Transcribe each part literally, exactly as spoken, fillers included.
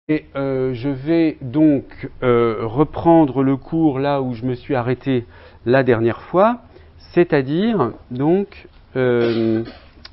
Et euh, je vais donc euh, reprendre le cours là où je me suis arrêté la dernière fois, c'est-à-dire donc euh,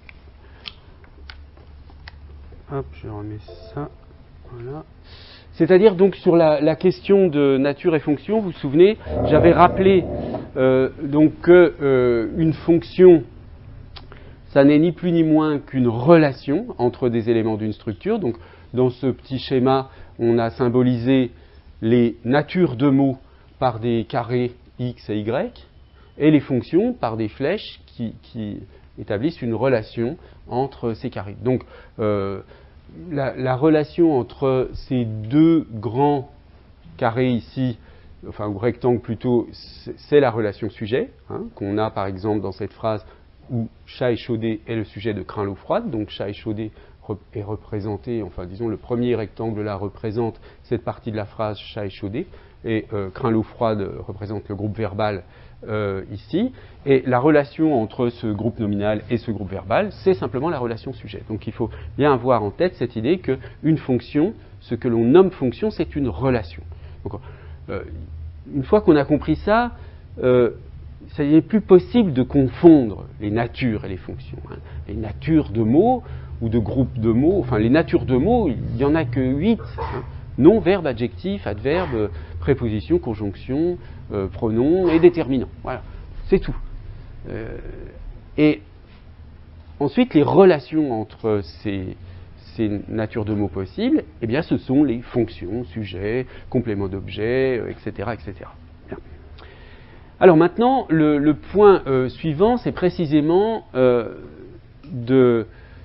hop, je remets ça, voilà. C'est-à-dire donc sur la, la question de nature et fonction, vous vous souvenez, j'avais rappelé euh, donc que euh, une fonction, ça n'est ni plus ni moins qu'une relation entre des éléments d'une structure. Donc dans ce petit schéma, on a symbolisé les natures de mots par des carrés x et y, et les fonctions par des flèches qui, qui établissent une relation entre ces carrés. Donc euh, la, la relation entre ces deux grands carrés ici, enfin ou rectangles plutôt, c'est la relation sujet, hein, qu'on a par exemple dans cette phrase où chat échaudé est le sujet de crin l'eau froide. Donc chat échaudé est représenté, enfin disons le premier rectangle là représente cette partie de la phrase chat échaudé, et euh, crin l'eau froide représente le groupe verbal euh, ici, et la relation entre ce groupe nominal et ce groupe verbal, c'est simplement la relation sujet. Donc il faut bien avoir en tête cette idée qu'une fonction, ce que l'on nomme fonction, c'est une relation. Donc, euh, une fois qu'on a compris ça, euh, ça n'est plus possible de confondre les natures et les fonctions. Hein. Les natures de mots ou de groupes de mots, enfin les natures de mots, il n'y en a que huit. Hein. Nom, verbe, adjectif, adverbe, préposition, conjonction, euh, pronom et déterminant. Voilà, c'est tout. Euh, et ensuite, les relations entre ces, ces natures de mots possibles, eh bien, ce sont les fonctions, sujets, compléments d'objet, euh, et cetera, et cetera. Bien. Alors maintenant, le, le point euh, suivant, c'est précisément euh, de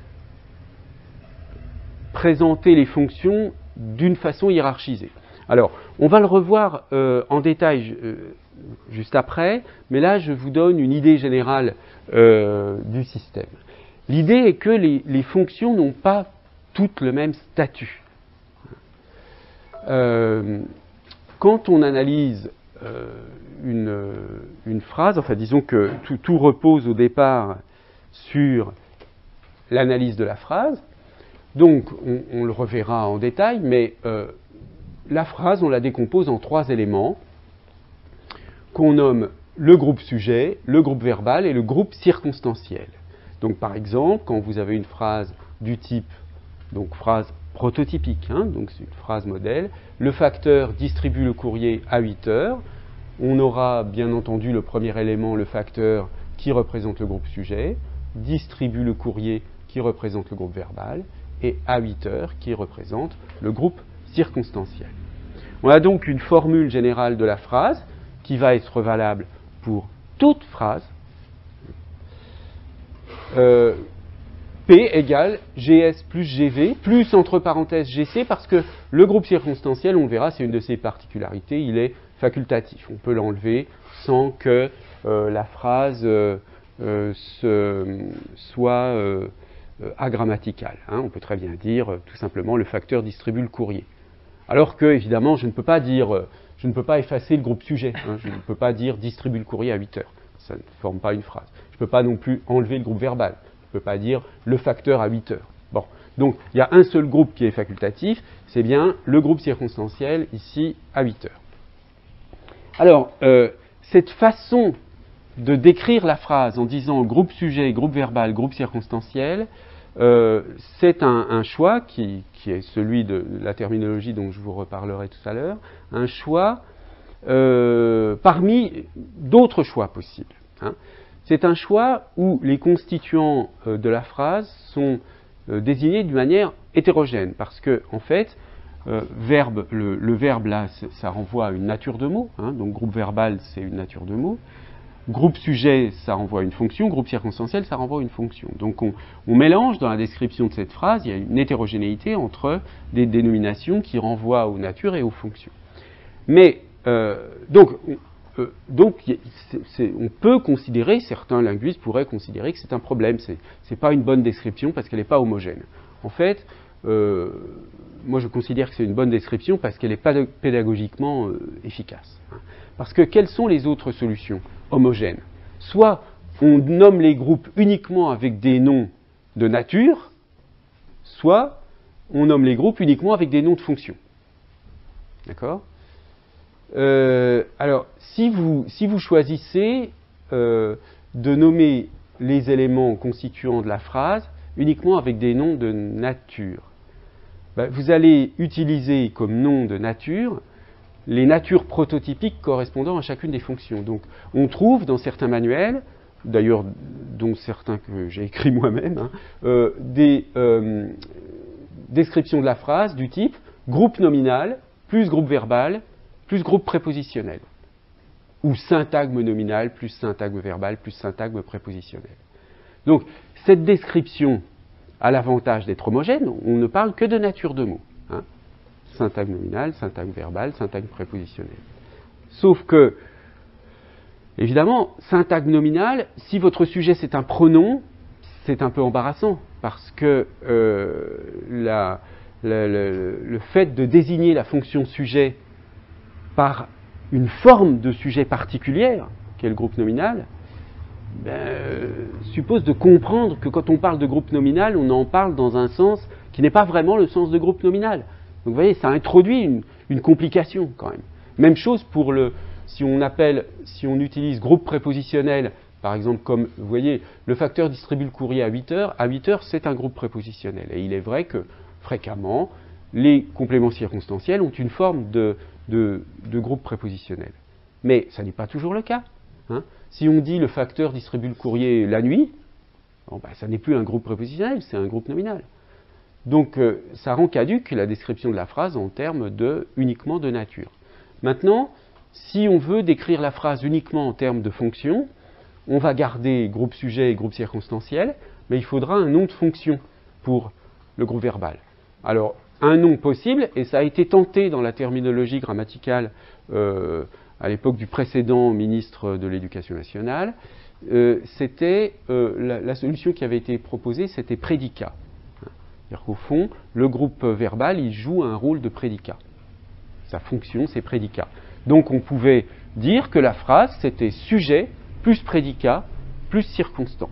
présenter les fonctions d'une façon hiérarchisée. Alors, on va le revoir euh, en détail euh, juste après, mais là, je vous donne une idée générale euh, du système. L'idée est que les, les fonctions n'ont pas toutes le même statut. Euh, quand on analyse euh, une, une phrase, enfin disons que tout, tout repose au départ sur l'analyse de la phrase, donc on, on le reverra en détail, mais euh, la phrase, on la décompose en trois éléments qu'on nomme le groupe sujet, le groupe verbal et le groupe circonstanciel. Donc par exemple, quand vous avez une phrase du type, donc phrase prototypique, hein, donc c'est une phrase modèle, le facteur distribue le courrier à huit heures, on aura bien entendu le premier élément, le facteur qui représente le groupe sujet, distribue le courrier qui représente le groupe verbal, et à huit heures qui représente le groupe circonstanciel. On a donc une formule générale de la phrase qui va être valable pour toute phrase. Euh, P égale G S plus G V, plus entre parenthèses G C, parce que le groupe circonstanciel, on le verra, c'est une de ses particularités, il est facultatif. On peut l'enlever sans que euh, la phrase euh, euh, se, soit euh, euh, agrammaticale. Hein. On peut très bien dire euh, tout simplement le facteur distribue le courrier. Alors que, évidemment, je ne peux pas dire, euh, je ne peux pas effacer le groupe sujet. Hein. Je ne peux pas dire distribue le courrier à huit heures. Ça ne forme pas une phrase. Je ne peux pas non plus enlever le groupe verbal. Je ne peux pas dire le facteur à huit heures. Bon. Donc, il y a un seul groupe qui est facultatif, c'est bien le groupe circonstanciel, ici, à huit heures. Alors, euh, cette façon de décrire la phrase en disant groupe sujet, groupe verbal, groupe circonstanciel, euh, c'est un, un choix qui, qui est celui de la terminologie dont je vous reparlerai tout à l'heure, un choix euh, parmi d'autres choix possibles. Hein. C'est un choix où les constituants euh, de la phrase sont euh, désignés d'une manière hétérogène, parce que, en fait, euh, verbe, le, le verbe là, ça renvoie à une nature de mot, hein, donc groupe verbal, c'est une nature de mot. Groupe sujet, ça renvoie à une fonction, groupe circonstanciel, ça renvoie à une fonction. Donc on, on mélange dans la description de cette phrase, il y a une hétérogénéité entre des dénominations qui renvoient aux natures et aux fonctions. Mais, euh, donc, euh, donc c'est, c'est, on peut considérer, certains linguistes pourraient considérer que c'est un problème, c'est, c'est pas une bonne description parce qu'elle n'est pas homogène. En fait, euh, moi je considère que c'est une bonne description parce qu'elle est pédagogiquement euh, efficace. Parce que quelles sont les autres solutions homogènes? Soit on nomme les groupes uniquement avec des noms de nature, soit on nomme les groupes uniquement avec des noms de fonctions. D'accord ? euh, Alors, si vous, si vous choisissez euh, de nommer les éléments constituants de la phrase uniquement avec des noms de nature, ben, vous allez utiliser comme nom de nature les natures prototypiques correspondant à chacune des fonctions. Donc, on trouve dans certains manuels, d'ailleurs, dont certains que j'ai écrits moi-même, hein, euh, des euh, descriptions de la phrase du type groupe nominal plus groupe verbal plus groupe prépositionnel, ou syntagme nominal plus syntagme verbal plus syntagme prépositionnel. Donc, cette description a l'avantage d'être homogène, on ne parle que de nature de mots. Hein. Syntagme nominal, syntagme verbal, syntagme prépositionnel. Sauf que, évidemment, syntagme nominal, si votre sujet c'est un pronom, c'est un peu embarrassant, parce que euh, la, la, la, le fait de désigner la fonction sujet par une forme de sujet particulière, qui est le groupe nominal, ben, euh, suppose de comprendre que quand on parle de groupe nominal, on en parle dans un sens qui n'est pas vraiment le sens de groupe nominal. Donc vous voyez, ça introduit une, une complication quand même. Même chose pour le, si on appelle, si on utilise groupe prépositionnel, par exemple comme, vous voyez, le facteur distribue le courrier à huit heures, à huit heures c'est un groupe prépositionnel. Et il est vrai que fréquemment, les compléments circonstanciels ont une forme de, de, de groupe prépositionnel. Mais ça n'est pas toujours le cas. Hein. Si on dit le facteur distribue le courrier la nuit, bon, ben, ça n'est plus un groupe prépositionnel, c'est un groupe nominal. Donc euh, ça rend caduque la description de la phrase en termes de, uniquement de nature. Maintenant, si on veut décrire la phrase uniquement en termes de fonction, on va garder groupe sujet et groupe circonstanciel, mais il faudra un nom de fonction pour le groupe verbal. Alors, un nom possible, et ça a été tenté dans la terminologie grammaticale euh, à l'époque du précédent ministre de l'Éducation nationale, euh, c'était euh, la, la solution qui avait été proposée, c'était prédicat. C'est-à-dire qu'au fond, le groupe verbal, il joue un rôle de prédicat. Sa fonction, c'est prédicat. Donc on pouvait dire que la phrase, c'était sujet plus prédicat plus circonstant.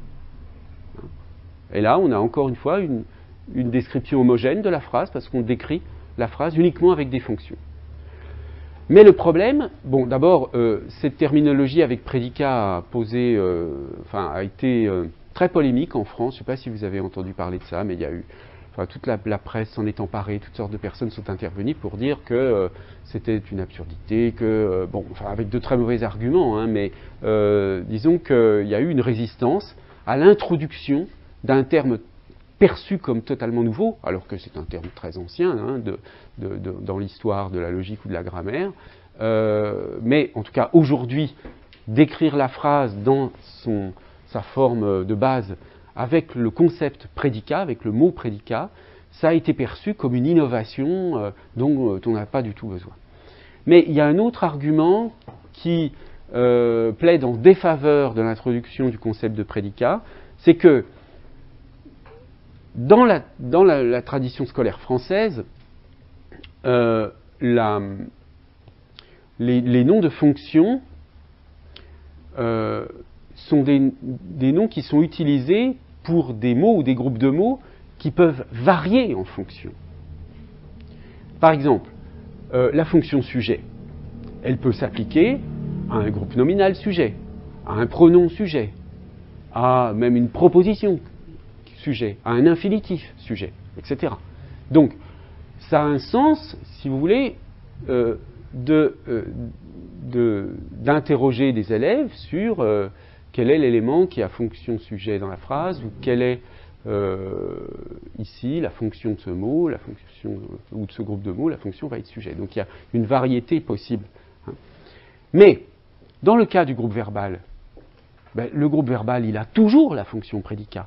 Et là, on a encore une fois une, une description homogène de la phrase, parce qu'on décrit la phrase uniquement avec des fonctions. Mais le problème, bon, d'abord, euh, cette terminologie avec prédicat a posé, euh, enfin, a été euh, très polémique en France. Je ne sais pas si vous avez entendu parler de ça, mais il y a eu, enfin, toute la, la presse s'en est emparée, toutes sortes de personnes sont intervenues pour dire que euh, c'était une absurdité, que, euh, bon, enfin, avec de très mauvais arguments, hein, mais euh, disons qu'il y a eu une résistance à l'introduction d'un terme perçu comme totalement nouveau, alors que c'est un terme très ancien hein, de, de, de, dans l'histoire de la logique ou de la grammaire, euh, mais en tout cas aujourd'hui, décrire la phrase dans son, sa forme de base avec le concept prédicat, avec le mot prédicat, ça a été perçu comme une innovation euh, dont euh, on n'a pas du tout besoin. Mais il y a un autre argument qui euh, plaide en défaveur de l'introduction du concept de prédicat, c'est que Dans, la, dans la, la tradition scolaire française, euh, la, les, les noms de fonctions euh, sont des, des noms qui sont utilisés pour des mots ou des groupes de mots qui peuvent varier en fonction. Par exemple, euh, la fonction sujet, elle peut s'appliquer à un groupe nominal sujet, à un pronom sujet, à même une proposition sujet, à un infinitif sujet, et cetera. Donc, ça a un sens, si vous voulez, euh, de, euh, de, d'interroger des élèves sur euh, quel est l'élément qui a fonction sujet dans la phrase, ou quelle est euh, ici la fonction de ce mot, la fonction, ou de ce groupe de mots, la fonction va être sujet. Donc il y a une variété possible. Hein. Mais, dans le cas du groupe verbal, ben, le groupe verbal, il a toujours la fonction prédicat.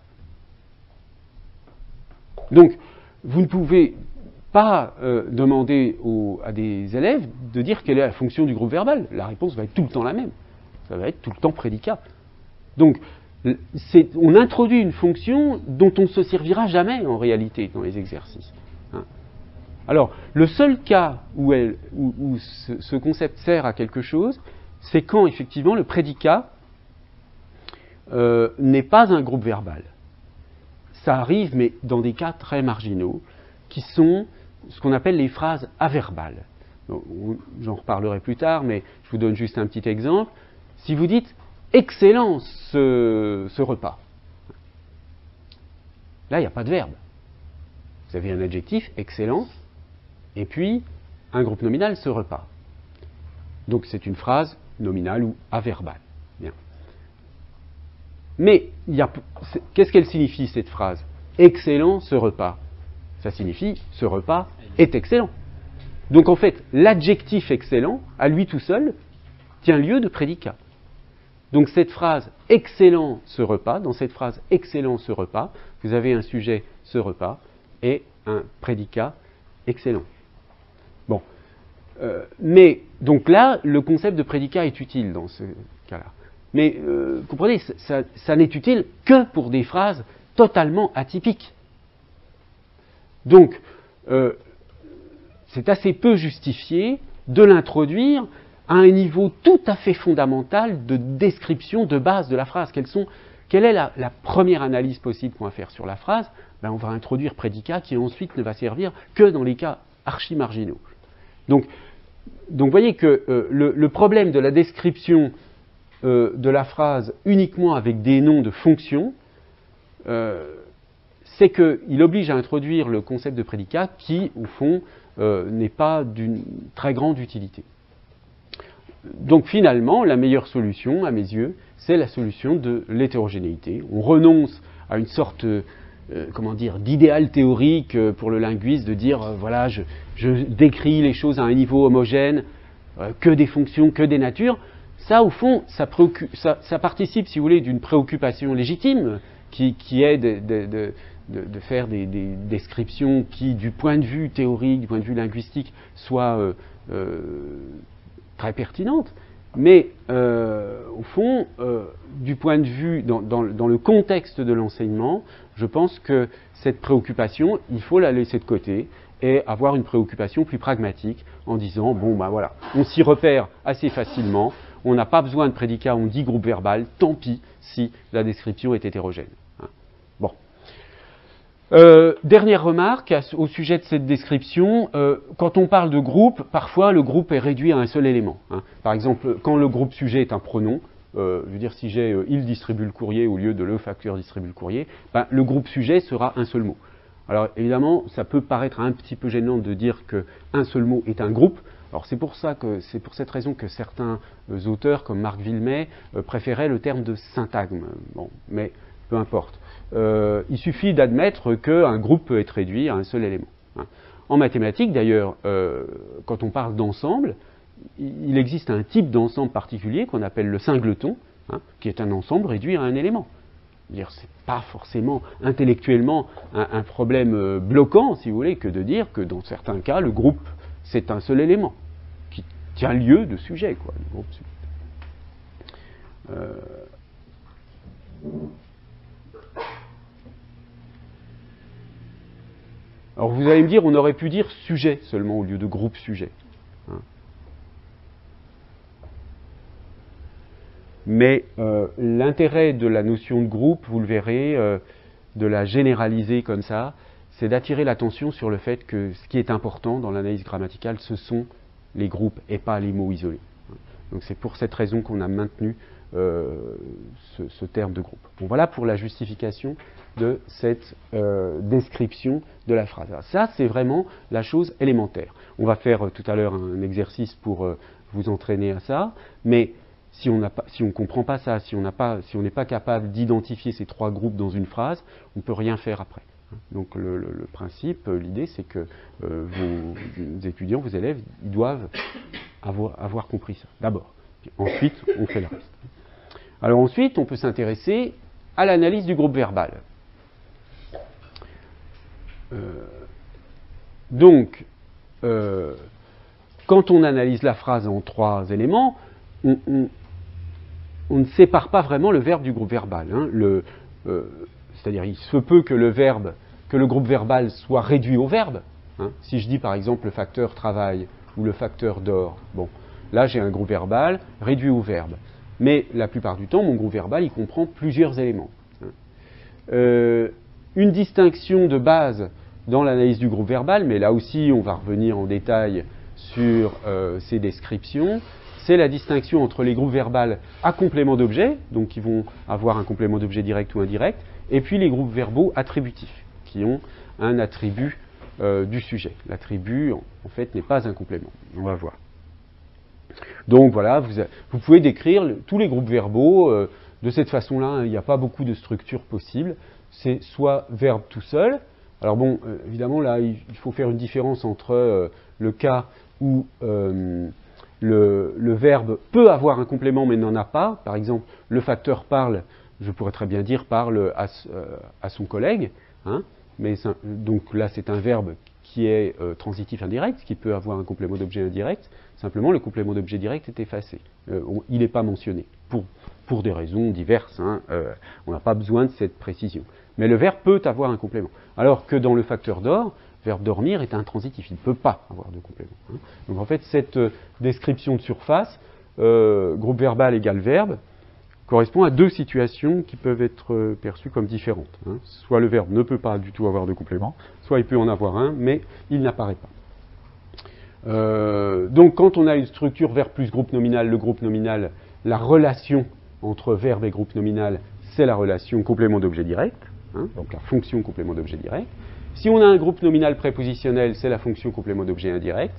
Donc, vous ne pouvez pas euh, demander aux, à des élèves de dire quelle est la fonction du groupe verbal. La réponse va être tout le temps la même. Ça va être tout le temps prédicat. Donc, c'est, on introduit une fonction dont on ne se servira jamais en réalité dans les exercices. Hein. Alors, le seul cas où, elle, où, où ce, ce concept sert à quelque chose, c'est quand effectivement le prédicat euh, n'est pas un groupe verbal. Ça arrive, mais dans des cas très marginaux. qui sont ce qu'on appelle les phrases averbales. J'en reparlerai plus tard, mais je vous donne juste un petit exemple. Si vous dites « excellent ce, ce repas », là, il n'y a pas de verbe. Vous avez un adjectif, excellent, et puis un groupe nominal, ce repas. Donc c'est une phrase nominale ou averbale. Bien. Mais qu'est-ce qu'elle signifie, cette phrase? Excellent ce repas. Ça signifie ce repas est excellent. Donc en fait, l'adjectif excellent, à lui tout seul, tient lieu de prédicat. Donc cette phrase excellent ce repas, dans cette phrase excellent ce repas, vous avez un sujet ce repas et un prédicat excellent. Bon. Euh, mais, donc là, le concept de prédicat est utile dans ce cas-là. Mais, euh, comprenez, ça, ça n'est utile que pour des phrases totalement atypiques. Donc, euh, c'est assez peu justifié de l'introduire à un niveau tout à fait fondamental de description de base de la phrase. Quelles sont, quelle est la, la première analyse possible qu'on va faire sur la phrase? Ben, on va introduire prédicat qui ensuite ne va servir que dans les cas archi-marginaux. Donc, donc, vous voyez que euh, le, le problème de la description euh, de la phrase uniquement avec des noms de fonctions, euh, c'est qu'il oblige à introduire le concept de prédicat qui, au fond, euh, n'est pas d'une très grande utilité. Donc finalement, la meilleure solution, à mes yeux, c'est la solution de l'hétérogénéité. On renonce à une sorte, euh, comment dire, d'idéal théorique euh, pour le linguiste de dire, euh, voilà, je, je décris les choses à un niveau homogène, euh, que des fonctions, que des natures. Ça, au fond, ça, ça, ça participe, si vous voulez, d'une préoccupation légitime qui, qui est de, de, de, de, de faire des, des descriptions qui, du point de vue théorique, du point de vue linguistique, soient euh, euh, très pertinentes. Mais, euh, au fond, euh, du point de vue, dans, dans, dans le contexte de l'enseignement, je pense que cette préoccupation, il faut la laisser de côté et avoir une préoccupation plus pragmatique en disant, bon, ben voilà, on s'y repère assez facilement, on n'a pas besoin de prédicat, on dit groupe verbal, tant pis si la description est hétérogène. Hein. Bon. Euh, dernière remarque au sujet de cette description, euh, quand on parle de groupe, parfois le groupe est réduit à un seul élément. Hein. Par exemple, quand le groupe sujet est un pronom, euh, je veux dire si j'ai euh, il distribue le courrier au lieu de le facteur distribue le courrier, ben, le groupe sujet sera un seul mot. Alors évidemment, ça peut paraître un petit peu gênant de dire qu'un seul mot est un groupe. Alors c'est pour ça que c'est pour cette raison que certains euh, auteurs comme Marc Villemey euh, préféraient le terme de syntagme. Bon, mais peu importe. Euh, il suffit d'admettre qu'un groupe peut être réduit à un seul élément. Hein. En mathématiques, d'ailleurs, euh, quand on parle d'ensemble, il existe un type d'ensemble particulier qu'on appelle le singleton, hein, qui est un ensemble réduit à un élément. Dire, c'est pas forcément intellectuellement un, un problème euh, bloquant, si vous voulez, que de dire que dans certains cas, le groupe, c'est un seul élément qui tient lieu de sujet, quoi. Le groupe sujet. Euh... Alors vous allez me dire, on aurait pu dire sujet seulement au lieu de groupe sujet. Hein. Mais euh, l'intérêt de la notion de groupe, vous le verrez, euh, de la généraliser comme ça, c'est d'attirer l'attention sur le fait que ce qui est important dans l'analyse grammaticale, ce sont les groupes et pas les mots isolés. Donc c'est pour cette raison qu'on a maintenu euh, ce, ce terme de groupe. Bon, voilà pour la justification de cette euh, description de la phrase. Alors ça, c'est vraiment la chose élémentaire. On va faire euh, tout à l'heure un exercice pour euh, vous entraîner à ça, mais si on ne si comprend pas ça, si on n'est pas, si pas capable d'identifier ces trois groupes dans une phrase, on ne peut rien faire après. Donc le, le, le principe, l'idée, c'est que euh, vos, vos étudiants, vos élèves, ils doivent avoir, avoir compris ça, d'abord. Ensuite, on fait le reste. Alors ensuite, on peut s'intéresser à l'analyse du groupe verbal. Euh, donc, euh, quand on analyse la phrase en trois éléments, on, on, on ne sépare pas vraiment le verbe du groupe verbal. Hein. Le, euh, c'est-à-dire, il se peut que le verbe, que le groupe verbal soit réduit au verbe. Hein. Si je dis par exemple le facteur travaille ou le facteur dort, bon, là j'ai un groupe verbal réduit au verbe. Mais la plupart du temps, mon groupe verbal, il comprend plusieurs éléments. Hein. Euh, une distinction de base dans l'analyse du groupe verbal, mais là aussi on va revenir en détail sur euh, ces descriptions, c'est la distinction entre les groupes verbaux à complément d'objet, donc qui vont avoir un complément d'objet direct ou indirect, et puis les groupes verbaux attributifs, qui ont un attribut euh, du sujet. L'attribut, en, en fait, n'est pas un complément. On va voir. Donc voilà, vous, vous pouvez décrire le, tous les groupes verbaux euh, de cette façon-là. Hein, il n'y a pas beaucoup de structures possibles. C'est soit verbe tout seul. Alors bon, euh, évidemment, là, il, il faut faire une différence entre euh, le cas où euh, le, le verbe peut avoir un complément mais n'en a pas. Par exemple, le facteur parle, je pourrais très bien dire parle à, euh, à son collègue. Hein, mais ça, donc là, c'est un verbe qui est euh, transitif indirect, qui peut avoir un complément d'objet indirect. Simplement, le complément d'objet direct est effacé. Euh, on, il n'est pas mentionné, pour, pour des raisons diverses. Hein, euh, on n'a pas besoin de cette précision. Mais le verbe peut avoir un complément. Alors que dans le facteur d'or, verbe dormir est intransitif, il ne peut pas avoir de complément. Hein. Donc en fait, cette euh, description de surface, euh, groupe verbal égale verbe, correspond à deux situations qui peuvent être euh, perçues comme différentes. Hein. Soit le verbe ne peut pas du tout avoir de complément, soit il peut en avoir un, mais il n'apparaît pas. Euh, donc quand on a une structure verbe plus groupe nominal, le groupe nominal, la relation entre verbe et groupe nominal, c'est la relation complément d'objet direct, hein, donc la fonction complément d'objet direct. Si on a un groupe nominal prépositionnel, c'est la fonction complément d'objet indirect.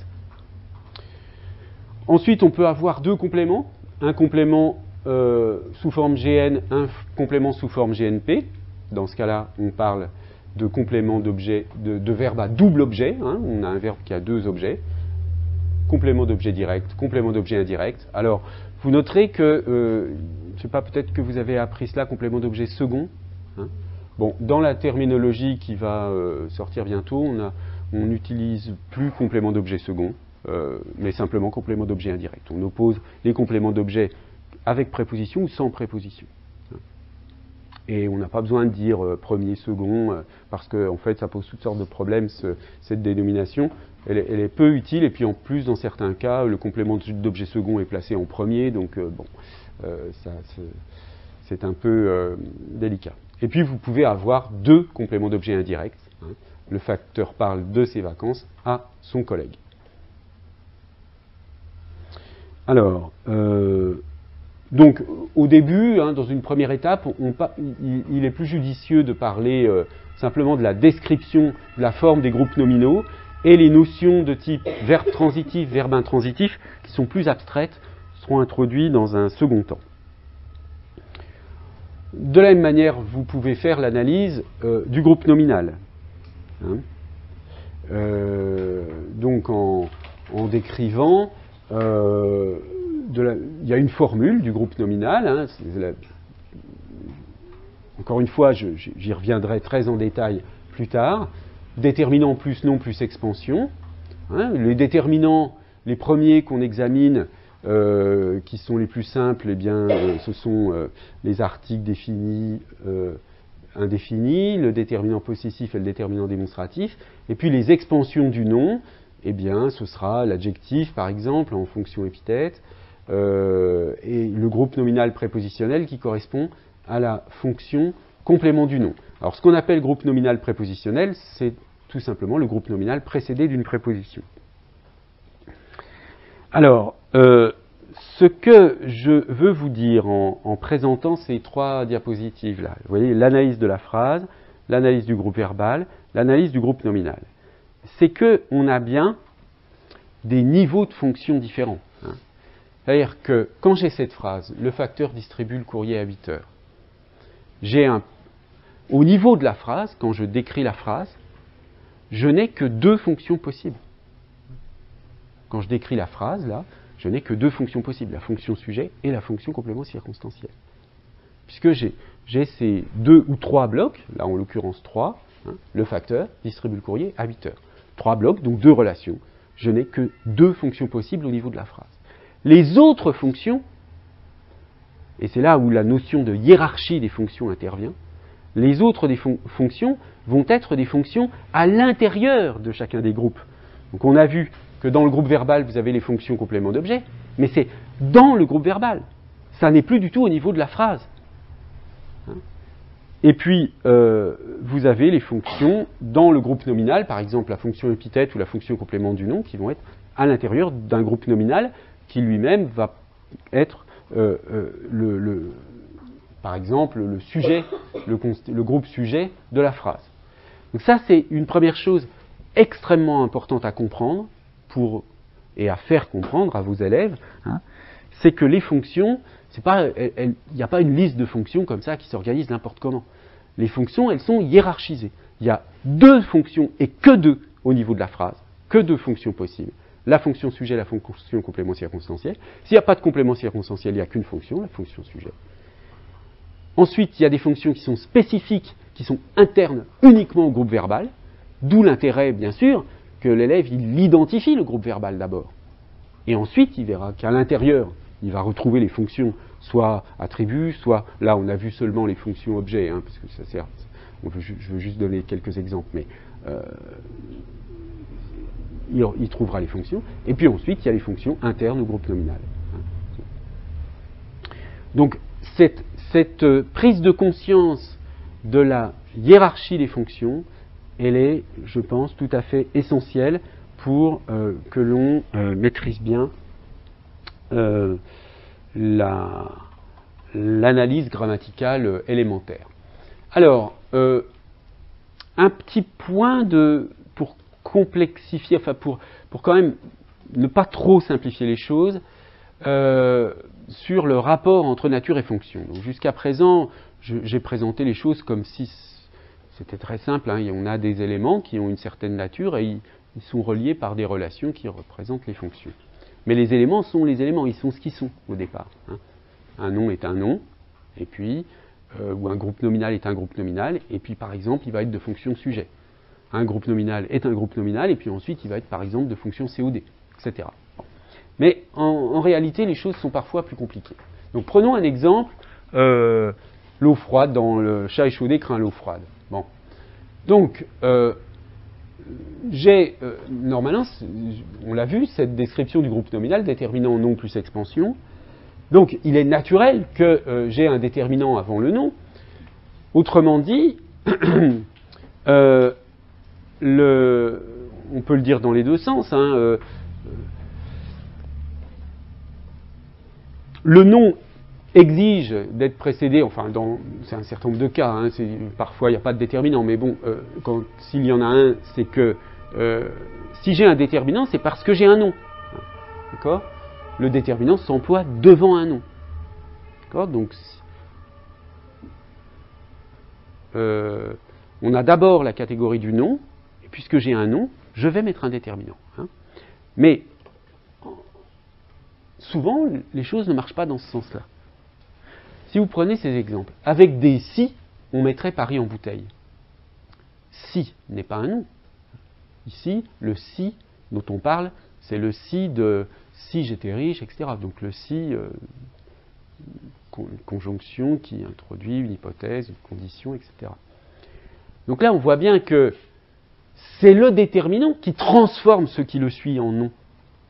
Ensuite, on peut avoir deux compléments, un complément euh, sous forme G N, un complément sous forme G N P. Dans ce cas-là, on parle de complément d'objet, de, de verbe à double objet. Hein, on a un verbe qui a deux objets. Complément d'objet direct, complément d'objet indirect. Alors, vous noterez que, euh, je ne sais pas, peut-être que vous avez appris cela, complément d'objet second. Hein. Bon, dans la terminologie qui va euh, sortir bientôt, on n'utilise plus complément d'objet second, euh, mais simplement complément d'objet indirect. On oppose les compléments d'objet avec préposition ou sans préposition. Hein. Et on n'a pas besoin de dire euh, premier, second, euh, parce que en fait, ça pose toutes sortes de problèmes, ce, cette dénomination. Elle est, elle est peu utile, et puis en plus, dans certains cas, le complément d'objet second est placé en premier, donc euh, bon, euh, ça, c'est un peu euh, délicat. Et puis, vous pouvez avoir deux compléments d'objet indirects. Hein. Le facteur parle de ses vacances à son collègue. Alors, euh, donc, au début, hein, dans une première étape, on, on, il, il est plus judicieux de parler euh, simplement de la description de la forme des groupes nominaux, et les notions de type verbe transitif, verbe intransitif, qui sont plus abstraites, seront introduites dans un second temps. De la même manière, vous pouvez faire l'analyse euh, du groupe nominal. Hein. Euh, donc, en, en décrivant, euh, de la, il y a une formule du groupe nominal. Hein, la, encore une fois, je, j'y reviendrai très en détail plus tard. Déterminant plus nom plus expansion. Hein, les déterminants, les premiers qu'on examine, euh, qui sont les plus simples, eh bien, euh, ce sont euh, les articles définis, euh, indéfinis, le déterminant possessif et le déterminant démonstratif. Et puis les expansions du nom, eh bien, ce sera l'adjectif, par exemple, en fonction épithète, euh, et le groupe nominal prépositionnel qui correspond à la fonction complément du nom. Alors, ce qu'on appelle groupe nominal prépositionnel, c'est tout simplement le groupe nominal précédé d'une préposition. Alors, euh, ce que je veux vous dire en, en présentant ces trois diapositives-là, vous voyez, l'analyse de la phrase, l'analyse du groupe verbal, l'analyse du groupe nominal, c'est qu'on a bien des niveaux de fonctions différents. Hein. C'est-à-dire que quand j'ai cette phrase, le facteur distribue le courrier à huit heures, j'ai un, au niveau de la phrase, quand je décris la phrase, je n'ai que deux fonctions possibles. Quand je décris la phrase, là, je n'ai que deux fonctions possibles, la fonction sujet et la fonction complément circonstanciel. Puisque j'ai, j'ai ces deux ou trois blocs, là en l'occurrence trois, hein, le facteur distribue le courrier à huit heures. Trois blocs, donc deux relations. Je n'ai que deux fonctions possibles au niveau de la phrase. Les autres fonctions, et c'est là où la notion de hiérarchie des fonctions intervient, les autres des fon- fonctions vont être des fonctions à l'intérieur de chacun des groupes. Donc on a vu que dans le groupe verbal, vous avez les fonctions complément d'objet, mais c'est dans le groupe verbal. Ça n'est plus du tout au niveau de la phrase. Hein. Et puis, euh, vous avez les fonctions dans le groupe nominal, par exemple la fonction épithète ou la fonction complément du nom, qui vont être à l'intérieur d'un groupe nominal qui lui-même va être, euh, euh, le, le, par exemple, le sujet, le, le groupe sujet de la phrase. Donc ça, c'est une première chose extrêmement importante à comprendre pour, et à faire comprendre à vos élèves, hein, c'est que les fonctions, il n'y a pas une liste de fonctions comme ça qui s'organise n'importe comment. Les fonctions, elles sont hiérarchisées. Il y a deux fonctions et que deux au niveau de la phrase, que deux fonctions possibles. La fonction sujet, la fonction complément circonstanciel. S'il n'y a pas de complément circonstanciel, il n'y a qu'une fonction, la fonction sujet. Ensuite, il y a des fonctions qui sont spécifiques, qui sont internes uniquement au groupe verbal, d'où l'intérêt, bien sûr, que l'élève il identifie le groupe verbal d'abord. Et ensuite, il verra qu'à l'intérieur, il va retrouver les fonctions, soit attributs, soit, là on a vu seulement les fonctions objets, hein, parce que ça sert, on veut, je veux juste donner quelques exemples, mais euh, il, il trouvera les fonctions. Et puis ensuite, il y a les fonctions internes au groupe nominal. Donc, cette, cette prise de conscience de la hiérarchie des fonctions, elle est, je pense, tout à fait essentielle pour euh, que l'on euh, maîtrise bien euh, la, l'analyse grammaticale élémentaire. Alors, euh, un petit point de, pour complexifier, enfin pour, pour quand même ne pas trop simplifier les choses, euh, sur le rapport entre nature et fonction. Donc jusqu'à présent, je, j'ai présenté les choses comme si c'était très simple, hein, on a des éléments qui ont une certaine nature et ils, ils sont reliés par des relations qui représentent les fonctions. Mais les éléments sont les éléments, ils sont ce qu'ils sont au départ. Hein. Un nom est un nom, et puis, euh, ou un groupe nominal est un groupe nominal, et puis par exemple, il va être de fonction sujet. Un groupe nominal est un groupe nominal, et puis ensuite, il va être par exemple de fonction C O D, et cetera. Mais en, en réalité, les choses sont parfois plus compliquées. Donc prenons un exemple, euh, l'eau froide, dans le chat échaudé craint l'eau froide. Bon. Donc, euh, j'ai, euh, normalement, on l'a vu, cette description du groupe nominal, déterminant nom plus expansion. Donc, il est naturel que euh, j'ai un déterminant avant le nom. Autrement dit, euh, le, on peut le dire dans les deux sens, hein, euh, le nom exige d'être précédé, enfin, dans, c'est un certain nombre de cas, hein, c'est, parfois il n'y a pas de déterminant, mais bon, euh, quand, s'il y en a un, c'est que euh, si j'ai un déterminant, c'est parce que j'ai un nom. D'accord ? Le déterminant s'emploie devant un nom. D'accord ? Donc, euh, on a d'abord la catégorie du nom, et puisque j'ai un nom, je vais mettre un déterminant. Hein. Mais souvent, les choses ne marchent pas dans ce sens-là. Si vous prenez ces exemples, avec des si, on mettrait Paris en bouteille. Si n'est pas un nom. Ici, le si dont on parle, c'est le si de si j'étais riche, et cetera. Donc le si, euh, une conjonction qui introduit une hypothèse, une condition, et cetera. Donc là, on voit bien que c'est le déterminant qui transforme ce qui le suit en nom.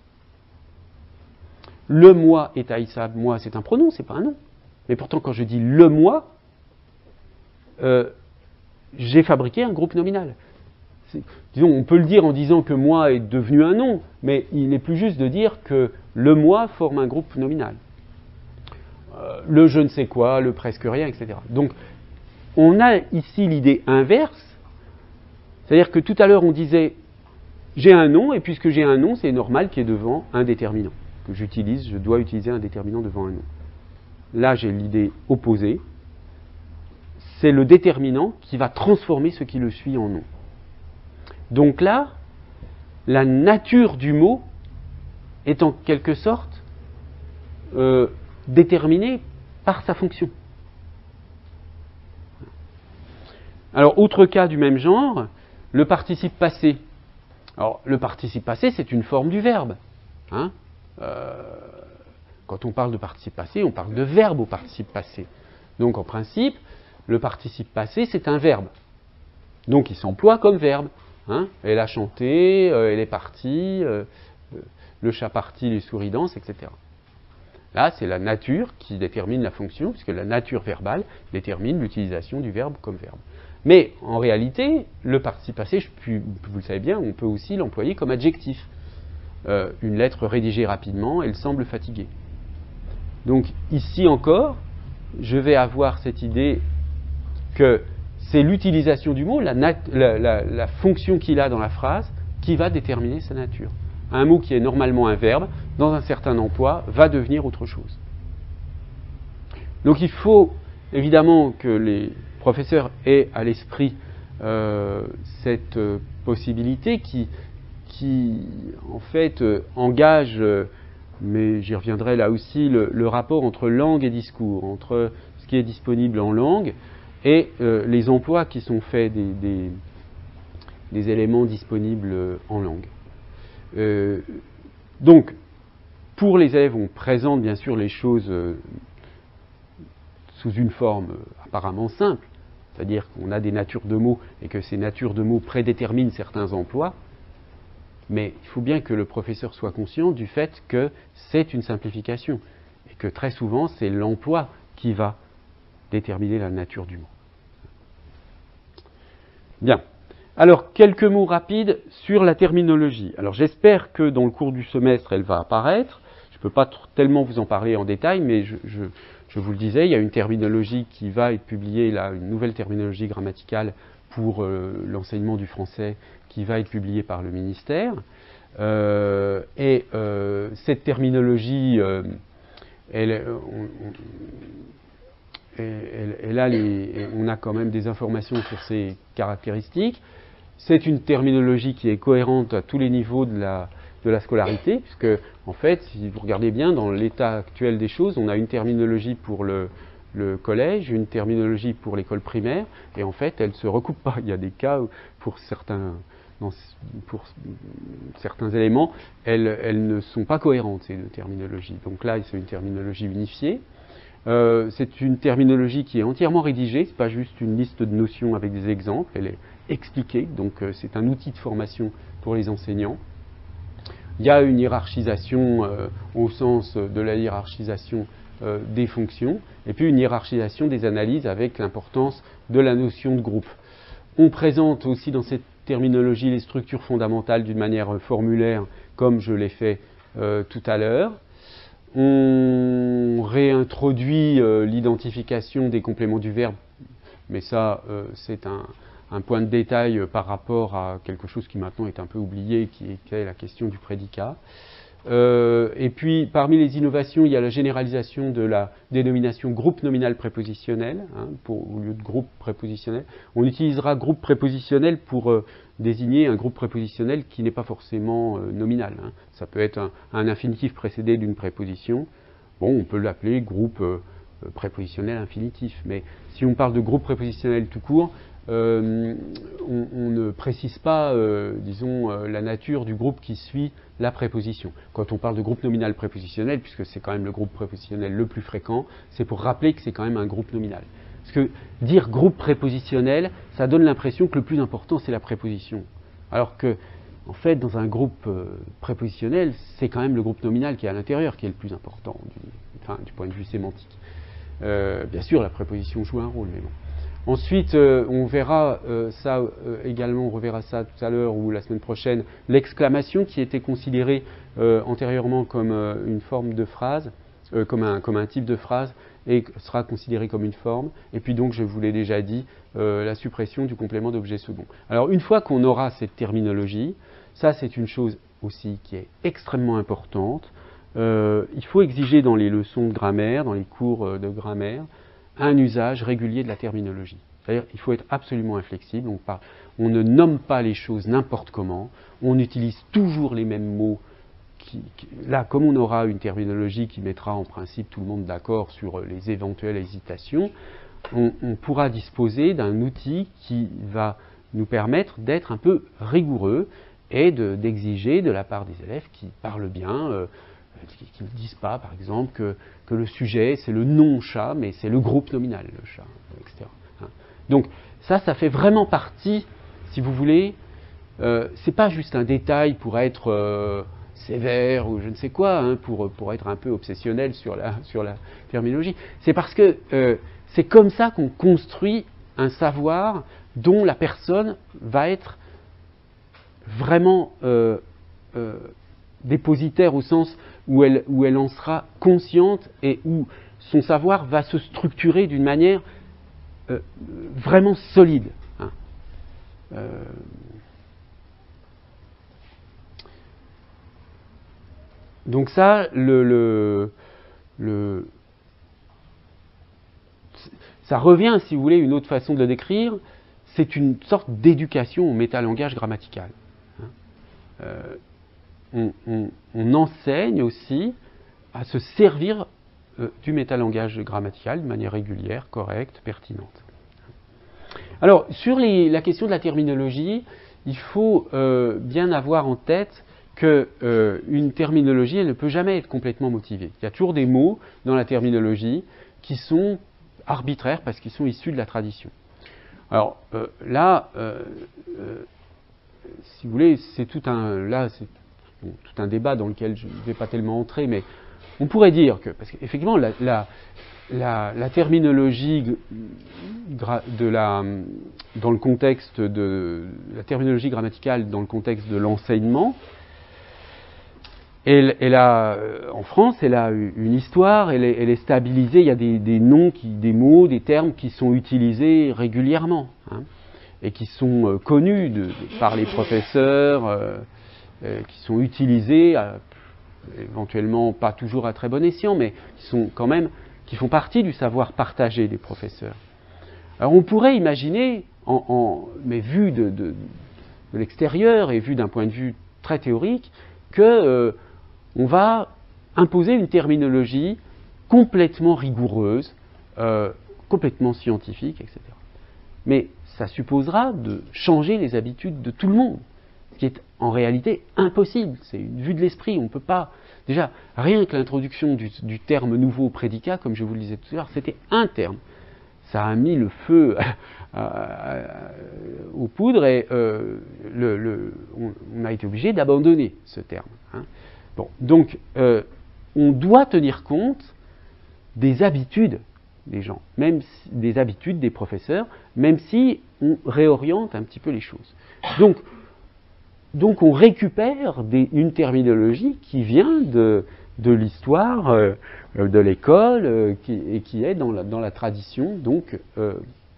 Le moi est haïssable. Moi, c'est un pronom, c'est pas un nom. Mais pourtant, quand je dis le moi, euh, j'ai fabriqué un groupe nominal. C'est, disons, on peut le dire en disant que moi est devenu un nom, mais il est plus juste de dire que le moi forme un groupe nominal. Euh, le je ne sais quoi, le presque rien, et cetera. Donc, on a ici l'idée inverse, c'est-à-dire que tout à l'heure on disait j'ai un nom, et puisque j'ai un nom, c'est normal qu'il y ait devant un déterminant. Que j'utilise, je dois utiliser un déterminant devant un nom. Là, j'ai l'idée opposée. C'est le déterminant qui va transformer ce qui le suit en nom. Donc là, la nature du mot est en quelque sorte euh, déterminée par sa fonction. Alors, autre cas du même genre, le participe passé. Alors, le participe passé, c'est une forme du verbe. Hein euh, Quand on parle de participe passé, on parle de verbe au participe passé. Donc en principe, le participe passé, c'est un verbe. Donc il s'emploie comme verbe. Hein, elle a chanté, euh, elle est partie, euh, le chat parti, les souris dansent, et cetera. Là, c'est la nature qui détermine la fonction, puisque la nature verbale détermine l'utilisation du verbe comme verbe. Mais en réalité, le participe passé, vous le savez bien, on peut aussi l'employer comme adjectif. Euh, une lettre rédigée rapidement, elle semble fatiguée. Donc ici encore, je vais avoir cette idée que c'est l'utilisation du mot, la, la, la, la fonction qu'il a dans la phrase, qui va déterminer sa nature. Un mot qui est normalement un verbe, dans un certain emploi, va devenir autre chose. Donc il faut évidemment que les professeurs aient à l'esprit euh, cette euh, possibilité qui, qui, en fait, euh, engage, euh, mais j'y reviendrai là aussi, le, le rapport entre langue et discours, entre ce qui est disponible en langue et euh, les emplois qui sont faits des, des, des éléments disponibles en langue. Euh, donc, pour les élèves, on présente bien sûr les choses euh, sous une forme euh, apparemment simple, c'est-à-dire qu'on a des natures de mots et que ces natures de mots prédéterminent certains emplois, mais il faut bien que le professeur soit conscient du fait que c'est une simplification et que très souvent c'est l'emploi qui va déterminer la nature du mot. Bien. Alors, quelques mots rapides sur la terminologie. Alors, j'espère que dans le cours du semestre, elle va apparaître. Je ne peux pas tellement vous en parler en détail, mais je, je, je vous le disais, il y a une terminologie qui va être publiée, là, une nouvelle terminologie grammaticale pour euh, l'enseignement du français qui va être publiée par le ministère. Euh, et euh, cette terminologie, euh, elle, on, on, elle, elle a les, on a quand même des informations sur ses caractéristiques. C'est une terminologie qui est cohérente à tous les niveaux de la, de la scolarité, puisque, en fait, si vous regardez bien, dans l'état actuel des choses, on a une terminologie pour le, le collège, une terminologie pour l'école primaire, et en fait, elles ne se recoupent pas. Il y a des cas où, pour certains, dans, pour certains éléments, elles, elles ne sont pas cohérentes, ces deux terminologies. Donc là, c'est une terminologie unifiée. Euh, c'est une terminologie qui est entièrement rédigée, ce n'est pas juste une liste de notions avec des exemples, elle est expliquée, donc euh, c'est un outil de formation pour les enseignants. Il y a une hiérarchisation euh, au sens de la hiérarchisation euh, des fonctions, et puis une hiérarchisation des analyses avec l'importance de la notion de groupe. On présente aussi dans cette terminologie les structures fondamentales d'une manière formulaire, comme je l'ai fait euh, tout à l'heure. On réintroduit euh, l'identification des compléments du verbe, mais ça, euh, c'est un, un point de détail euh, par rapport à quelque chose qui maintenant est un peu oublié, qui est, qui est la question du prédicat. Euh, et puis, parmi les innovations, il y a la généralisation de la dénomination groupe nominal prépositionnel, hein, pour, au lieu de groupe prépositionnel. On utilisera groupe prépositionnel pour euh, désigner un groupe prépositionnel qui n'est pas forcément euh, nominal. Hein. Ça peut être un, un infinitif précédé d'une préposition. Bon, on peut l'appeler groupe euh, prépositionnel infinitif. Mais si on parle de groupe prépositionnel tout court, euh, on, on ne précise pas, euh, disons, euh, la nature du groupe qui suit la préposition. Quand on parle de groupe nominal prépositionnel, puisque c'est quand même le groupe prépositionnel le plus fréquent, c'est pour rappeler que c'est quand même un groupe nominal. Parce que dire groupe prépositionnel, ça donne l'impression que le plus important, c'est la préposition. Alors que, en fait, dans un groupe euh, prépositionnel, c'est quand même le groupe nominal qui est à l'intérieur qui est le plus important, du, enfin, du point de vue sémantique. Euh, bien sûr, la préposition joue un rôle, mais bon. Ensuite, euh, on verra euh, ça euh, également, on reverra ça tout à l'heure ou la semaine prochaine, l'exclamation qui était considérée euh, antérieurement comme euh, une forme de phrase, euh, comme, un, comme un type de phrase, et sera considérée comme une forme. Et puis donc, je vous l'ai déjà dit, euh, la suppression du complément d'objet second. Alors, une fois qu'on aura cette terminologie, ça c'est une chose aussi qui est extrêmement importante. Euh, il faut exiger dans les leçons de grammaire, dans les cours de grammaire, un usage régulier de la terminologie. C'est-à-dire qu'il faut être absolument inflexible, on, parle, on ne nomme pas les choses n'importe comment, on utilise toujours les mêmes mots. Qui, qui, là, comme on aura une terminologie qui mettra en principe tout le monde d'accord sur les éventuelles hésitations, on, on pourra disposer d'un outil qui va nous permettre d'être un peu rigoureux et de, d'exiger de la part des élèves qui parlent bien, euh, qui ne disent pas, par exemple, que, que le sujet, c'est le nom-chat, mais c'est le groupe nominal, le chat, et cetera. Donc, ça, ça fait vraiment partie, si vous voulez, euh, c'est pas juste un détail pour être euh, sévère ou je ne sais quoi, hein, pour, pour être un peu obsessionnel sur la, sur la terminologie. C'est parce que euh, c'est comme ça qu'on construit un savoir dont la personne va être vraiment euh, euh, dépositaire au sens où elle, où elle en sera consciente et où son savoir va se structurer d'une manière euh, vraiment solide. Hein. Euh, donc ça, le, le, le, ça revient, si vous voulez, une autre façon de le décrire, c'est une sorte d'éducation au métalangage grammatical. Hein. Euh, on, on, on enseigne aussi à se servir euh, du métalangage grammatical de manière régulière, correcte, pertinente. Alors, sur les, la question de la terminologie, il faut euh, bien avoir en tête qu'une euh, terminologie, elle ne peut jamais être complètement motivée. Il y a toujours des mots dans la terminologie qui sont arbitraires parce qu'ils sont issus de la tradition. Alors euh, là, euh, euh, si vous voulez, c'est tout un, là, c'est bon, tout un débat dans lequel je ne vais pas tellement entrer, mais on pourrait dire que, parce qu'effectivement, la, la, la, la terminologie de la, dans le contexte de la terminologie grammaticale dans le contexte de l'enseignement, elle, elle a, en France, elle a une histoire, elle est, elle est stabilisée. Il y a des, des noms, qui, des mots, des termes qui sont utilisés régulièrement, hein, et qui sont euh, connus de, de, par les professeurs, euh, euh, qui sont utilisés, euh, éventuellement pas toujours à très bon escient, mais qui sont quand même, qui font partie du savoir partagé des professeurs. Alors on pourrait imaginer, en, en, mais vu de, de, de l'extérieur et vu d'un point de vue très théorique, que euh, on va imposer une terminologie complètement rigoureuse, euh, complètement scientifique, et cetera. Mais ça supposera de changer les habitudes de tout le monde, ce qui est en réalité impossible. C'est une vue de l'esprit. On ne peut pas. Déjà, rien que l'introduction du, du terme nouveau prédicat, comme je vous le disais tout à l'heure, c'était un terme. Ça a mis le feu à, à, à, aux poudres et euh, le, le, on, on a été obligé d'abandonner ce terme. Hein. Bon, donc, euh, on doit tenir compte des habitudes des gens, même si, des habitudes des professeurs, même si on réoriente un petit peu les choses. Donc, donc on récupère des, une terminologie qui vient de, de l'histoire euh, de l'école euh, qui, et qui est dans la, dans la tradition donc, euh,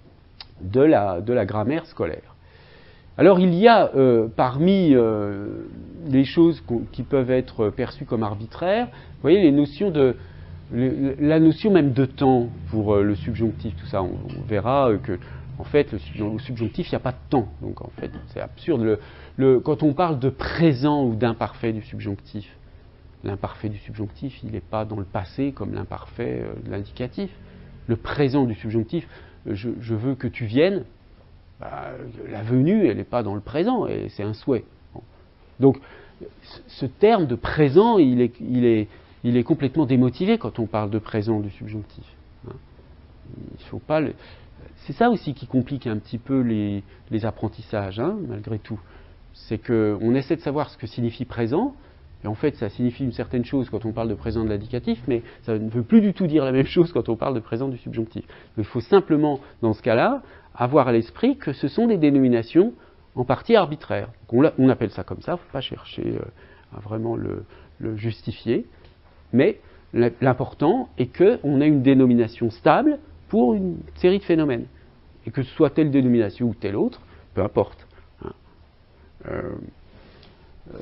de, la, de la grammaire scolaire. Alors il y a euh, parmi euh, les choses qui peuvent être perçues comme arbitraires, vous voyez les notions de, le, la notion même de temps pour euh, le subjonctif, tout ça, on, on verra euh, que en fait le, dans le subjonctif il n'y a pas de temps, donc en fait c'est absurde. Le, le, quand on parle de présent ou d'imparfait du subjonctif, l'imparfait du subjonctif il n'est pas dans le passé comme l'imparfait euh, de l'indicatif. Le présent du subjonctif, je, je veux que tu viennes. Bah, la venue, elle n'est pas dans le présent, et c'est un souhait. Bon. Donc, ce terme de présent, il est, il, est, il est complètement démotivé quand on parle de présent du subjonctif. Hein. Il faut pas le... C'est ça aussi qui complique un petit peu les, les apprentissages, hein, malgré tout. C'est qu'on essaie de savoir ce que signifie présent, et en fait, ça signifie une certaine chose quand on parle de présent de l'indicatif, mais ça ne veut plus du tout dire la même chose quand on parle de présent du subjonctif. Donc, il faut simplement, dans ce cas-là, avoir à l'esprit que ce sont des dénominations en partie arbitraires. On, on appelle ça comme ça, il ne faut pas chercher euh, à vraiment le, le justifier, mais l'important est qu'on ait une dénomination stable pour une série de phénomènes, et que ce soit telle dénomination ou telle autre, peu importe. Hein. Euh, euh,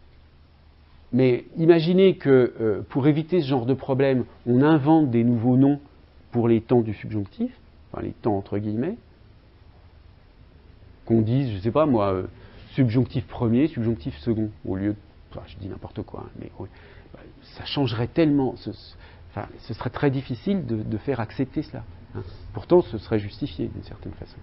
mais imaginez que euh, pour éviter ce genre de problème, on invente des nouveaux noms pour les temps du subjonctif, enfin les temps entre guillemets, qu'on dise, je ne sais pas moi, euh, subjonctif premier, subjonctif second, au lieu de, enfin, je dis n'importe quoi, hein, mais oui, ça changerait tellement, ce, enfin, ce serait très difficile de, de faire accepter cela. Hein. Pourtant, ce serait justifié d'une certaine façon.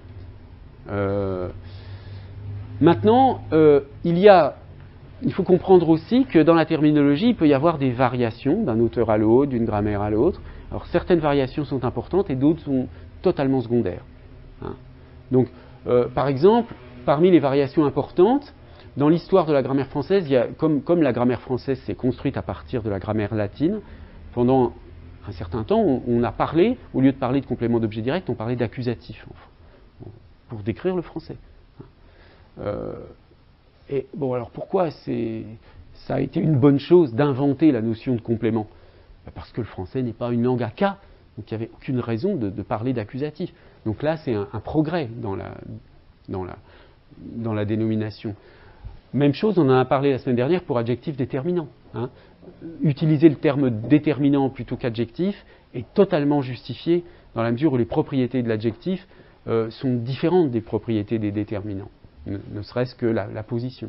Euh, maintenant, euh, il y a, il faut comprendre aussi que dans la terminologie, il peut y avoir des variations d'un auteur à l'autre, d'une grammaire à l'autre. Alors, certaines variations sont importantes et d'autres sont totalement secondaires. Hein. Donc, Euh, par exemple, parmi les variations importantes, dans l'histoire de la grammaire française, il y a, comme, comme la grammaire française s'est construite à partir de la grammaire latine, pendant un certain temps, on, on a parlé, au lieu de parler de complément d'objet direct, on parlait d'accusatif, enfin, pour décrire le français. Euh, et bon, alors pourquoi c'est, ça a été une bonne chose d'inventer la notion de complément? Parce que le français n'est pas une langue à cas, donc il n'y avait aucune raison de, de parler d'accusatif. Donc là, c'est un, un progrès dans la, dans, la, dans la dénomination. Même chose, on en a parlé la semaine dernière pour adjectif déterminant. Hein. Utiliser le terme déterminant plutôt qu'adjectif est totalement justifié dans la mesure où les propriétés de l'adjectif euh, sont différentes des propriétés des déterminants, ne, ne serait-ce que la, la position.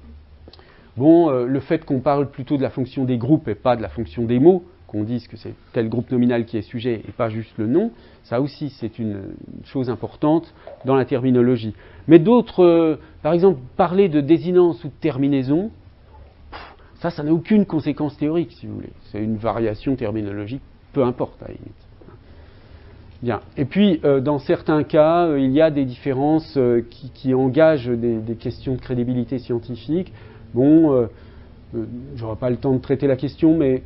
Bon, euh, le fait qu'on parle plutôt de la fonction des groupes et pas de la fonction des mots, qu'on dise que c'est tel groupe nominal qui est sujet et pas juste le nom, ça aussi c'est une, une chose importante dans la terminologie. Mais d'autres, euh, par exemple, parler de désinence ou de terminaison, pff, ça, ça n'a aucune conséquence théorique, si vous voulez. C'est une variation terminologique, peu importe à la limite. Bien. Et puis, euh, dans certains cas, euh, il y a des différences euh, qui, qui engagent des, des questions de crédibilité scientifique. Bon, euh, euh, j'aurai pas le temps de traiter la question, mais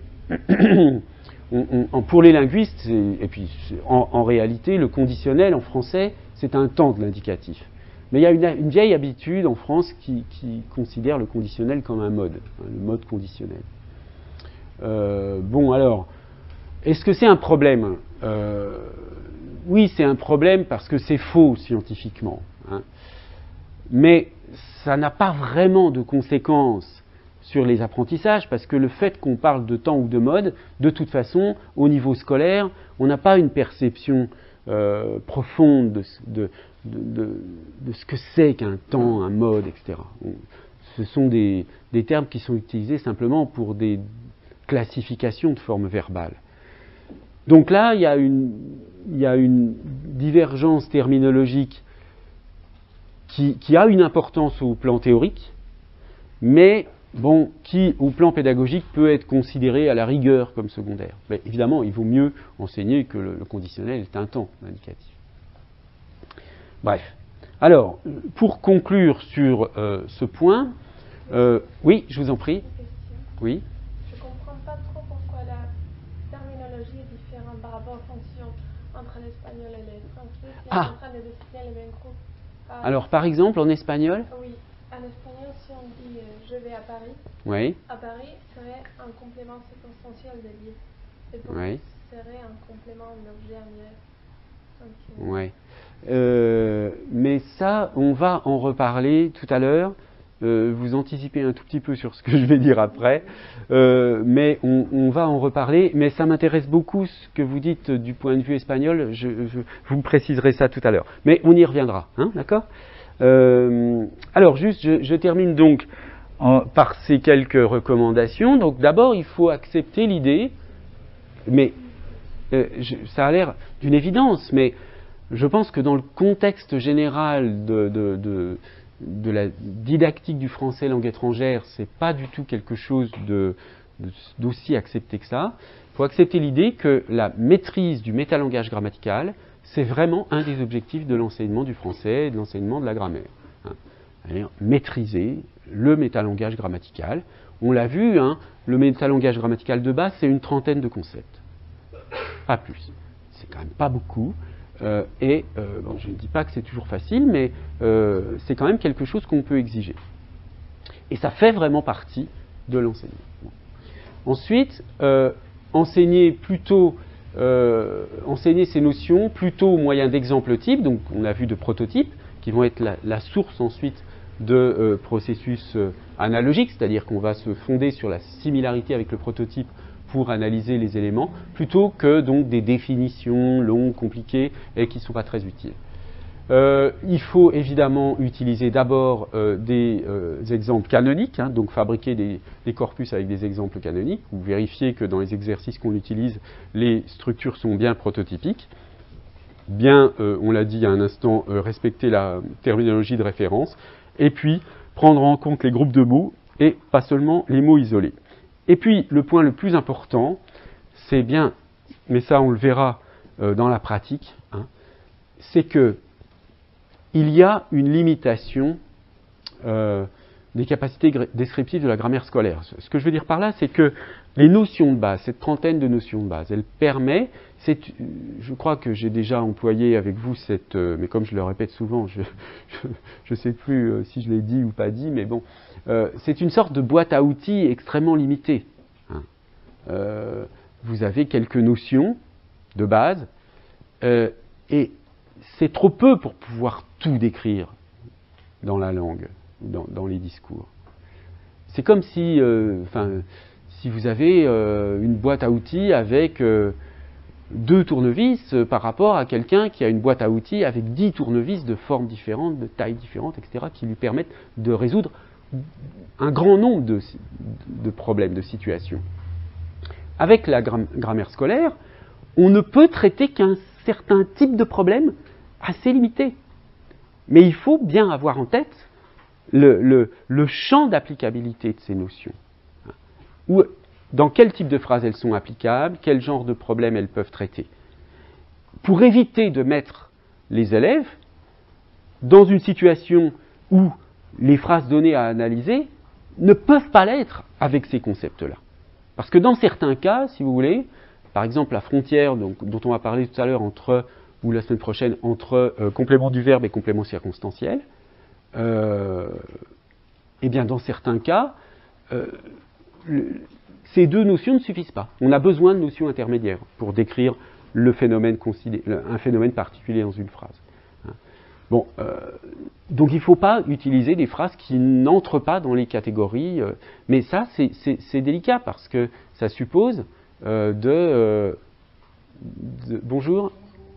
on, on, pour les linguistes, et puis en, en réalité, le conditionnel en français, c'est un temps de l'indicatif. Mais il y a une, une vieille habitude en France qui, qui considère le conditionnel comme un mode, hein, le mode conditionnel. Euh, bon, alors, est-ce que c'est un problème? euh, Oui, c'est un problème parce que c'est faux scientifiquement. Hein. Mais ça n'a pas vraiment de conséquences sur les apprentissages, parce que le fait qu'on parle de temps ou de mode, de toute façon, au niveau scolaire, on n'a pas une perception euh, profonde de, de, de, de ce que c'est qu'un temps, un mode, et cetera. On, ce sont des, des termes qui sont utilisés simplement pour des classifications de formes verbales. Donc là, il y a une, il y a une divergence terminologique qui, qui a une importance au plan théorique, mais bon, qui, au plan pédagogique, peut être considéré à la rigueur comme secondaire. Mais évidemment, il vaut mieux enseigner que le, le conditionnel est un temps indicatif. Bref. Alors, pour conclure sur euh, ce point, euh, oui, je vous en prie. Oui. Je ne comprends pas trop pourquoi la terminologie est différente par rapport aux fonctions entre l'espagnol et le français. Si Ah. on est en train de désigner les mêmes groupes. Ah, Alors, par exemple, en espagnol. Oui. En espagnol, si on dit euh, je vais à Paris, Oui. à Paris serait un complément circonstanciel de lieu. Et pour Oui. serait un complément d'objet annuel. Oui. Euh, mais ça, on va en reparler tout à l'heure. Euh, vous anticipez un tout petit peu sur ce que je vais dire après. Euh, mais on, on va en reparler. Mais ça m'intéresse beaucoup ce que vous dites du point de vue espagnol. Je, je vous préciserai ça tout à l'heure. Mais on y reviendra. Hein, d'accord ? Euh, alors, juste, je, je termine donc en, par ces quelques recommandations. Donc, d'abord, il faut accepter l'idée, mais euh, je, ça a l'air d'une évidence, mais je pense que dans le contexte général de, de, de, de la didactique du français langue étrangère, c'est pas du tout quelque chose de, de, d'aussi accepté que ça. Il faut accepter l'idée que la maîtrise du métalangage grammatical, c'est vraiment un des objectifs de l'enseignement du français et de l'enseignement de la grammaire. Hein. C'est-à-dire maîtriser le métalangage grammatical. On l'a vu, hein, le métalangage grammatical de base, c'est une trentaine de concepts. Pas plus. C'est quand même pas beaucoup. Euh, et euh, bon, je ne dis pas que c'est toujours facile, mais euh, c'est quand même quelque chose qu'on peut exiger. Et ça fait vraiment partie de l'enseignement. Bon. Ensuite, euh, enseigner plutôt... Euh, enseigner ces notions plutôt au moyen d'exemples types, donc on a vu de prototypes, qui vont être la, la source ensuite de euh, processus euh, analogiques, c'est-à-dire qu'on va se fonder sur la similarité avec le prototype pour analyser les éléments, plutôt que donc des définitions longues, compliquées et qui ne sont pas très utiles. Euh, il faut évidemment utiliser d'abord euh, des euh, exemples canoniques, hein, donc fabriquer des, des corpus avec des exemples canoniques, ou vérifier que dans les exercices qu'on utilise, les structures sont bien prototypiques. Bien, euh, on l'a dit il y a un instant, euh, respecter la terminologie de référence, et puis prendre en compte les groupes de mots, et pas seulement les mots isolés. Et puis, le point le plus important, c'est bien, mais ça on le verra euh, dans la pratique, hein, c'est que il y a une limitation euh, des capacités descriptives de la grammaire scolaire. Ce que je veux dire par là, c'est que les notions de base, cette trentaine de notions de base, elle permet, je crois que j'ai déjà employé avec vous cette, mais comme je le répète souvent, je ne sais plus si je l'ai dit ou pas dit, mais bon, euh, c'est une sorte de boîte à outils extrêmement limitée. Hein. Euh, vous avez quelques notions de base, euh, et c'est trop peu pour pouvoir tout décrire dans la langue. Dans, dans les discours. C'est comme si, euh, enfin, si vous avez euh, une boîte à outils avec euh, deux tournevis euh, par rapport à quelqu'un qui a une boîte à outils avec dix tournevis de formes différentes, de tailles différentes, et cetera, qui lui permettent de résoudre un grand nombre de, de problèmes, de situations. Avec la gram- grammaire scolaire, on ne peut traiter qu'un certain type de problème assez limité. Mais il faut bien avoir en tête Le, le, le champ d'applicabilité de ces notions. Ou dans quel type de phrases elles sont applicables, quel genre de problèmes elles peuvent traiter. Pour éviter de mettre les élèves dans une situation où les phrases données à analyser ne peuvent pas l'être avec ces concepts-là. Parce que dans certains cas, si vous voulez, par exemple la frontière donc, dont on va parler tout à l'heure entre, ou la semaine prochaine, entre euh, complément du verbe et complément circonstanciel, Euh, eh bien, dans certains cas, euh, le, ces deux notions ne suffisent pas. On a besoin de notions intermédiaires pour décrire le phénomène un phénomène particulier dans une phrase. Bon, euh, donc il ne faut pas utiliser des phrases qui n'entrent pas dans les catégories, euh, mais ça, c'est, c'est, c'est délicat parce que ça suppose euh, de, euh, de... Bonjour.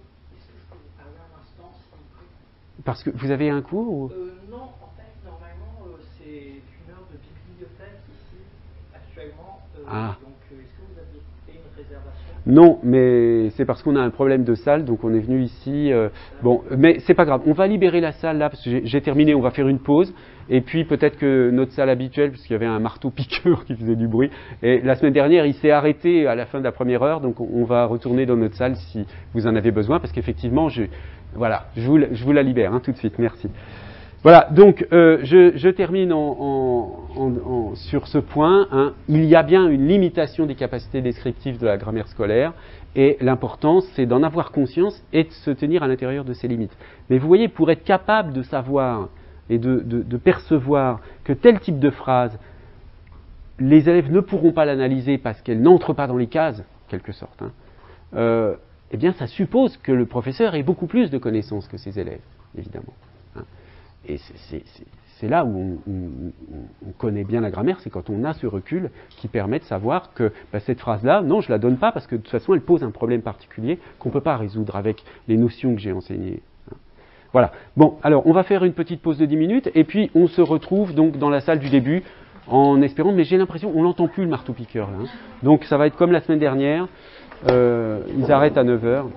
Parce que vous avez un cours ou... euh, Non, en fait, normalement, euh, c'est une heure de bibliothèque ici, actuellement. Euh, ah. Donc, euh, est-ce que vous aviez fait une réservation ? Non, mais c'est parce qu'on a un problème de salle, donc on est venu ici. Euh, bon, mais c'est pas grave. On va libérer la salle là, parce que j'ai, j'ai terminé. On va faire une pause. Et puis peut-être que notre salle habituelle, parce qu'il y avait un marteau-piqueur qui faisait du bruit. Et la semaine dernière, il s'est arrêté à la fin de la première heure, donc on va retourner dans notre salle si vous en avez besoin, parce qu'effectivement, je, voilà, je vous, je vous la libère hein, tout de suite. Merci. Voilà, donc euh, je, je termine en, en, en, en, sur ce point. Hein. Il y a bien une limitation des capacités descriptives de la grammaire scolaire, et l'important, c'est d'en avoir conscience et de se tenir à l'intérieur de ces limites. Mais vous voyez, pour être capable de savoir et de, de, de percevoir que tel type de phrase, les élèves ne pourront pas l'analyser parce qu'elle n'entre pas dans les cases, en quelque sorte, hein, euh, eh bien, ça suppose que le professeur ait beaucoup plus de connaissances que ses élèves, évidemment. Hein. Et c'est, c'est, c'est, c'est là où on, on, on connaît bien la grammaire, c'est quand on a ce recul qui permet de savoir que bah, cette phrase-là, non, je ne la donne pas parce que de toute façon, elle pose un problème particulier qu'on ne peut pas résoudre avec les notions que j'ai enseignées. Voilà. Bon, alors, on va faire une petite pause de dix minutes et puis on se retrouve donc dans la salle du début en espérant, mais j'ai l'impression, on n'entend plus le marteau-piqueur là. Hein. Donc, ça va être comme la semaine dernière, euh, ils arrêtent à neuf heures.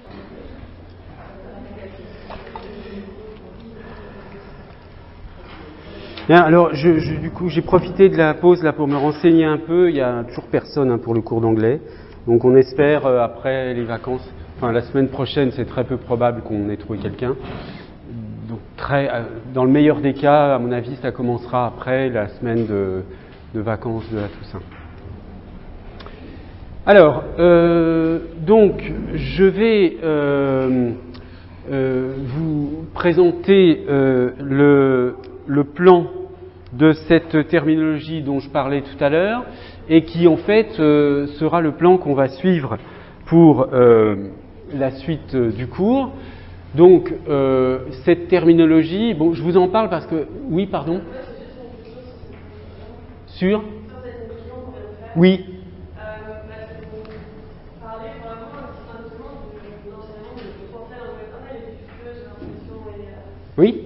Bien, alors, je, je, du coup, j'ai profité de la pause là pour me renseigner un peu. Il n'y a toujours personne hein, pour le cours d'anglais. Donc, on espère, euh, après les vacances, enfin, la semaine prochaine, c'est très peu probable qu'on ait trouvé quelqu'un. Donc, très, euh, dans le meilleur des cas, à mon avis, ça commencera après la semaine de, de vacances de la Toussaint. Alors, euh, donc, je vais euh, euh, vous présenter euh, le, le plan de cette terminologie dont je parlais tout à l'heure et qui en fait euh, sera le plan qu'on va suivre pour euh, la suite euh, du cours. Donc euh, cette terminologie, bon je vous en parle parce que, oui pardon Sur Oui. Oui.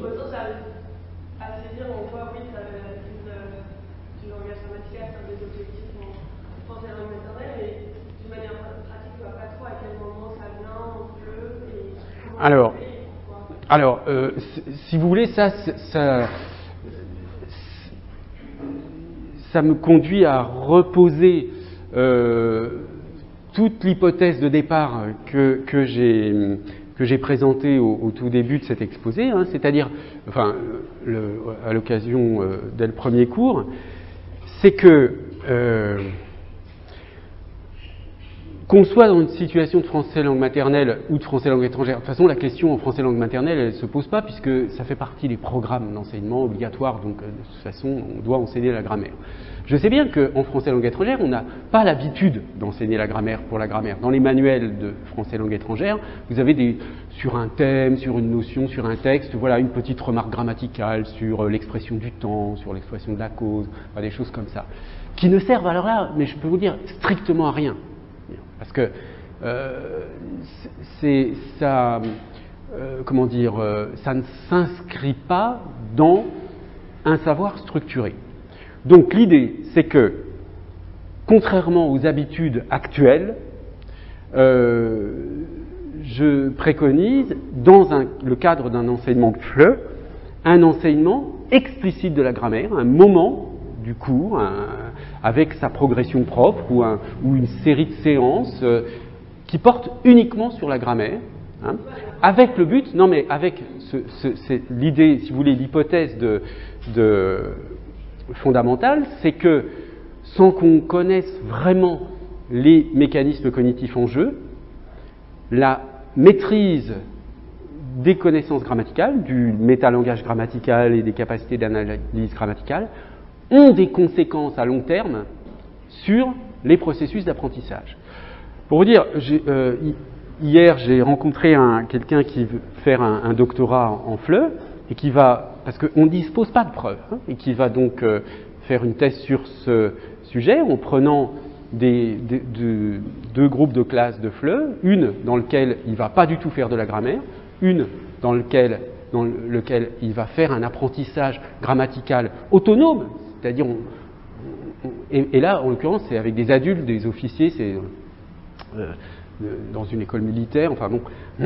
Alors, alors euh, si vous voulez, ça, ça, ça me conduit à reposer euh, toute l'hypothèse de départ que, que j'ai que j'ai présentée au, au tout début de cet exposé, hein, c'est-à-dire, enfin, le, à l'occasion euh, dès le premier cours, c'est que euh, qu'on soit dans une situation de français langue maternelle ou de français langue étrangère, de toute façon la question en français langue maternelle elle ne se pose pas puisque ça fait partie des programmes d'enseignement obligatoires, donc de toute façon on doit enseigner la grammaire. Je sais bien qu'en français langue étrangère on n'a pas l'habitude d'enseigner la grammaire pour la grammaire. Dans les manuels de français langue étrangère, vous avez des, sur un thème, sur une notion, sur un texte, voilà une petite remarque grammaticale sur l'expression du temps, sur l'expression de la cause, des choses comme ça, qui ne servent alors là, mais je peux vous dire strictement à rien. Parce que euh, c'est, ça, euh, comment dire, euh, ça ne s'inscrit pas dans un savoir structuré. Donc l'idée, c'est que, contrairement aux habitudes actuelles, euh, je préconise, dans un, le cadre d'un enseignement F L E, un enseignement explicite de la grammaire, un moment du cours, un, avec sa progression propre ou, un, ou une série de séances euh, qui portent uniquement sur la grammaire, hein, avec le but, non mais avec ce, ce, c'est l'idée, si vous voulez, l'hypothèse de, de fondamentale, c'est que sans qu'on connaisse vraiment les mécanismes cognitifs en jeu, la maîtrise des connaissances grammaticales, du métalangage grammatical et des capacités d'analyse grammaticale, ont des conséquences à long terme sur les processus d'apprentissage. Pour vous dire, j'ai, euh, hier j'ai rencontré un, quelqu'un qui veut faire un, un doctorat en, en F L E et qui va, parce qu'on ne dispose pas de preuves, hein, et qui va donc euh, faire une thèse sur ce sujet en prenant des, des, de, deux groupes de classes de F L E, une dans laquelle il ne va pas du tout faire de la grammaire, une dans laquelle dans lequel il va faire un apprentissage grammatical autonome, c'est-à-dire, on, on, et, et là, en l'occurrence, c'est avec des adultes, des officiers, c'est euh, dans une école militaire, enfin bon.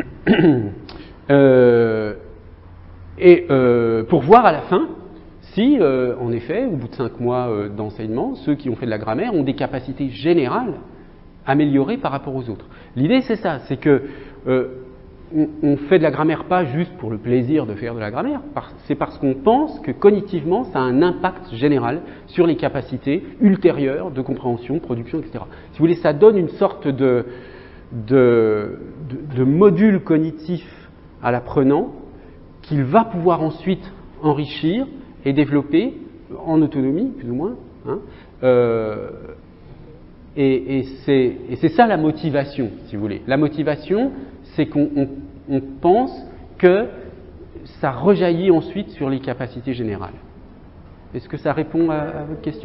euh, et euh, pour voir à la fin si, euh, en effet, au bout de cinq mois euh, d'enseignement, ceux qui ont fait de la grammaire ont des capacités générales améliorées par rapport aux autres. L'idée, c'est ça, c'est que euh, on, on fait de la grammaire pas juste pour le plaisir de faire de la grammaire, c'est parce qu'on pense que cognitivement, ça a un impact général sur les capacités ultérieures de compréhension, de production, et cetera. Si vous voulez, ça donne une sorte de, de, de, de module cognitif à l'apprenant qu'il va pouvoir ensuite enrichir et développer en autonomie, plus ou moins. Hein, euh, et, et, c'est, et c'est ça la motivation, si vous voulez. La motivation, c'est qu'on on, on pense que ça rejaillit ensuite sur les capacités générales. Est-ce que ça répond à, à votre question ?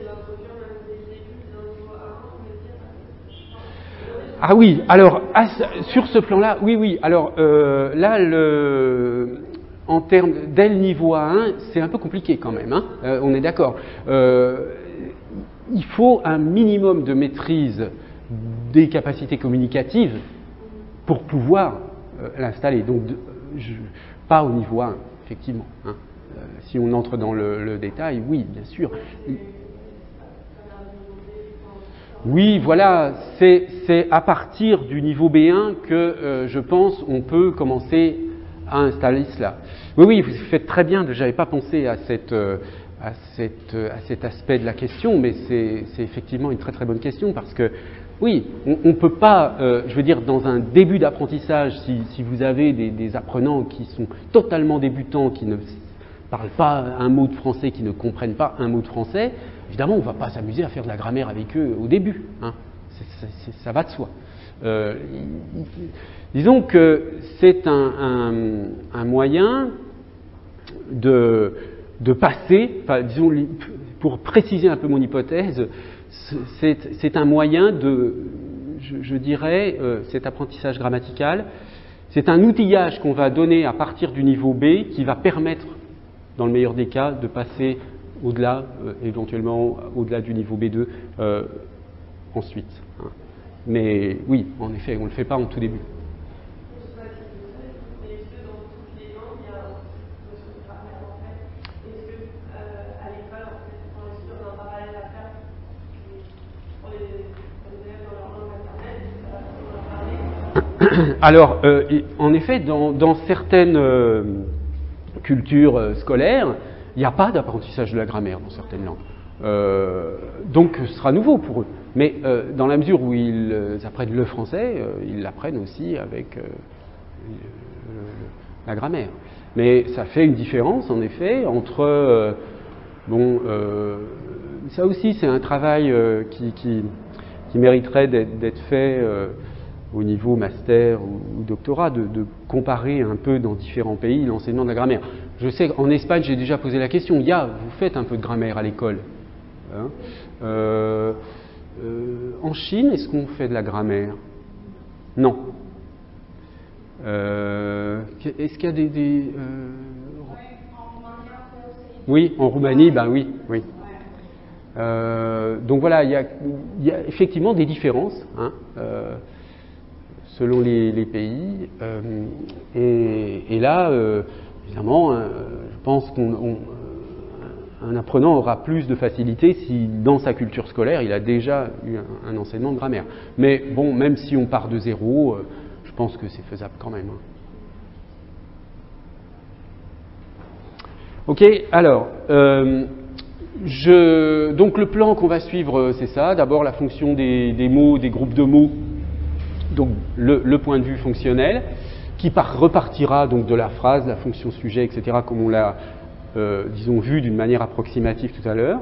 Ah oui, alors à, sur ce plan-là, oui, oui. Alors euh, là, le, en termes dès le niveau A un, c'est un peu compliqué quand même. Hein, euh, on est d'accord. Euh, il faut un minimum de maîtrise des capacités communicatives pour pouvoir euh, l'installer. Donc, de, je, pas au niveau A un, effectivement. Hein. Euh, si on entre dans le, le détail, oui, bien sûr. Oui, voilà, c'est, c'est à partir du niveau B un que euh, je pense on peut commencer à installer cela. Oui, oui, vous faites très bien, je n'avais pas pensé à, cette, euh, à, cette, euh, à cet aspect de la question, mais c'est, c'est effectivement une très très bonne question parce que, oui, on ne peut pas, euh, je veux dire, dans un début d'apprentissage, si, si vous avez des, des apprenants qui sont totalement débutants, qui ne parlent pas un mot de français, qui ne comprennent pas un mot de français, évidemment, on ne va pas s'amuser à faire de la grammaire avec eux au début. Hein. C'est, c'est, ça va de soi. Euh, disons que c'est un, un, un moyen de, de passer, enfin, disons, pour préciser un peu mon hypothèse, c'est, c'est un moyen de, je, je dirais, euh, cet apprentissage grammatical, c'est un outillage qu'on va donner à partir du niveau B qui va permettre, dans le meilleur des cas, de passer au-delà, euh, éventuellement au-delà du niveau B deux euh, ensuite. Hein. Mais oui, en effet, on ne le fait pas en tout début. Alors, euh, en effet, dans, dans certaines... Euh, culture euh, scolaire, il n'y a pas d'apprentissage de la grammaire dans certaines langues. Euh, donc ce sera nouveau pour eux. Mais euh, dans la mesure où ils euh, apprennent le français, euh, ils l'apprennent aussi avec euh, le, la grammaire. Mais ça fait une différence, en effet, entre... Euh, bon, euh, ça aussi, c'est un travail euh, qui, qui, qui mériterait d'être fait euh, au niveau master ou, ou doctorat, de, de comparer un peu dans différents pays l'enseignement de la grammaire. Je sais qu'en Espagne, j'ai déjà posé la question. Il y a, vous faites un peu de grammaire à l'école. Hein euh, euh, en Chine, est-ce qu'on fait de la grammaire? Non. Euh, est-ce qu'il y a des... des euh... Oui, en Roumanie, ben oui, oui. Euh, donc voilà, il y, a, il y a effectivement des différences hein, euh, selon les, les pays. Euh, et, et là, euh, évidemment, euh, je pense qu'un apprenant aura plus de facilité si, dans sa culture scolaire, il a déjà eu un, un enseignement de grammaire. Mais bon, même si on part de zéro, euh, je pense que c'est faisable quand même. Hein. Ok, alors, euh, je, donc le plan qu'on va suivre, c'est ça. D'abord la fonction des, des mots, des groupes de mots, donc le, le point de vue fonctionnel, qui par, repartira donc de la phrase, la fonction sujet, et cetera, comme on l'a, euh, disons, vu d'une manière approximative tout à l'heure.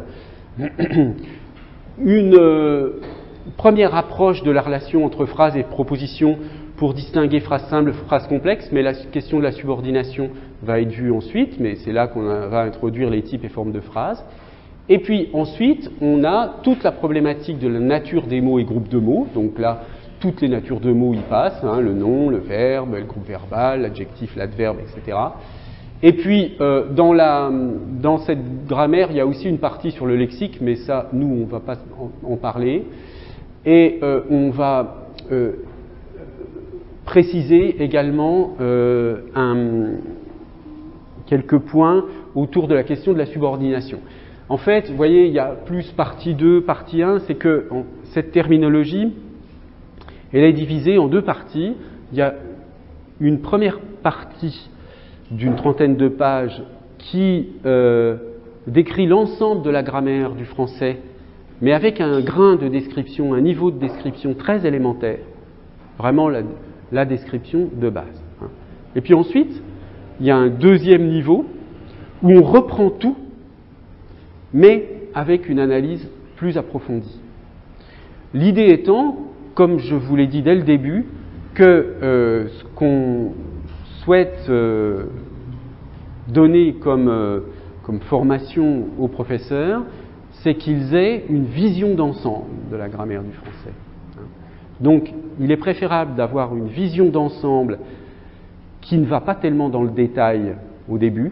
Une euh, première approche de la relation entre phrase et proposition pour distinguer phrase simple, phrase complexe, mais la question de la subordination va être vue ensuite, mais c'est là qu'on va introduire les types et formes de phrases. Et puis ensuite, on a toute la problématique de la nature des mots et groupes de mots. Donc là, toutes les natures de mots y passent, hein, le nom, le verbe, le groupe verbal, l'adjectif, l'adverbe, et cetera. Et puis, euh, dans, la, dans cette grammaire, il y a aussi une partie sur le lexique, mais ça, nous, on ne va pas en, en parler. Et euh, on va euh, préciser également euh, un, quelques points autour de la question de la subordination. En fait, vous voyez, il y a plus partie deux, partie un, c'est que en, cette terminologie, elle est divisée en deux parties. Il y a une première partie d'une trentaine de pages qui euh, décrit l'ensemble de la grammaire du français, mais avec un grain de description, un niveau de description très élémentaire, vraiment la, la description de base. Hein. Et puis ensuite, il y a un deuxième niveau où on reprend tout, mais avec une analyse plus approfondie. L'idée étant, comme je vous l'ai dit dès le début, que euh, ce qu'on souhaite euh, donner comme, euh, comme formation aux professeurs, c'est qu'ils aient une vision d'ensemble de la grammaire du français. Donc, il est préférable d'avoir une vision d'ensemble qui ne va pas tellement dans le détail au début,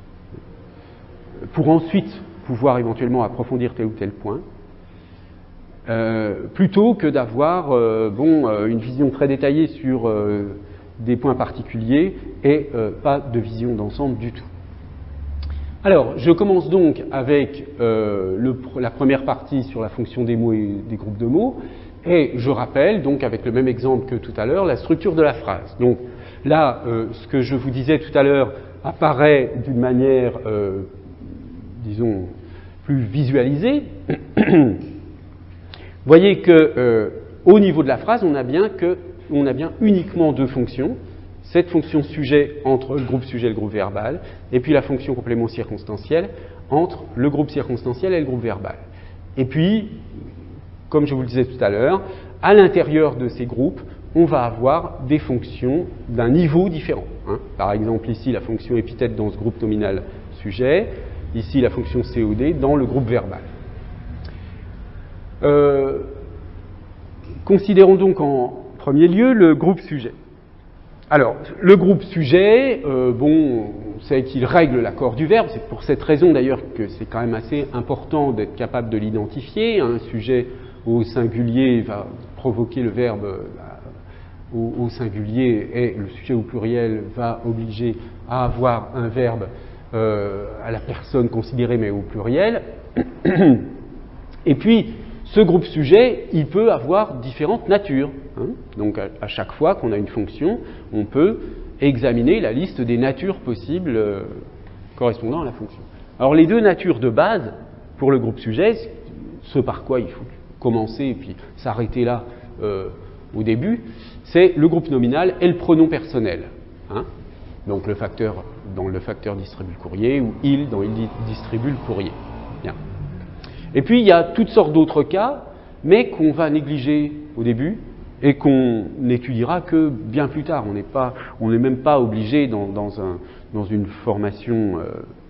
pour ensuite pouvoir éventuellement approfondir tel ou tel point, euh, plutôt que d'avoir euh, bon, euh, une vision très détaillée sur euh, des points particuliers et euh, pas de vision d'ensemble du tout. Alors, je commence donc avec euh, le, la première partie sur la fonction des mots et des groupes de mots, et je rappelle, donc avec le même exemple que tout à l'heure, la structure de la phrase. Donc là, euh, ce que je vous disais tout à l'heure apparaît d'une manière, euh, disons, plus visualisée. Vous voyez que euh, au niveau de la phrase, on a bien que, on a bien uniquement deux fonctions. Cette fonction sujet entre le groupe sujet et le groupe verbal, et puis la fonction complément circonstanciel entre le groupe circonstanciel et le groupe verbal. Et puis, comme je vous le disais tout à l'heure, à l'intérieur de ces groupes, on va avoir des fonctions d'un niveau différent. Hein. Par exemple, ici, la fonction épithète dans ce groupe nominal sujet, ici, la fonction C O D dans le groupe verbal. Euh, considérons donc en premier lieu le groupe sujet. Alors, le groupe sujet, euh, bon, on sait qu'il règle l'accord du verbe, c'est pour cette raison d'ailleurs que c'est quand même assez important d'être capable de l'identifier. Un sujet au singulier va provoquer le verbe au, au singulier et le sujet au pluriel va obliger à avoir un verbe euh, à la personne considérée mais au pluriel. Et puis, ce groupe sujet, il peut avoir différentes natures. Hein. Donc, à, à chaque fois qu'on a une fonction, on peut examiner la liste des natures possibles euh, correspondant à la fonction. Alors les deux natures de base pour le groupe sujet, ce par quoi il faut commencer et puis s'arrêter là euh, au début, c'est le groupe nominal et le pronom personnel. Hein. Donc le facteur dans le facteur distribue le courrier ou il dans il distribue le courrier. Bien. Et puis il y a toutes sortes d'autres cas, mais qu'on va négliger au début et qu'on n'étudiera que bien plus tard. On n'est pas, on n'est même pas obligé dans, dans, un, dans une formation. Euh,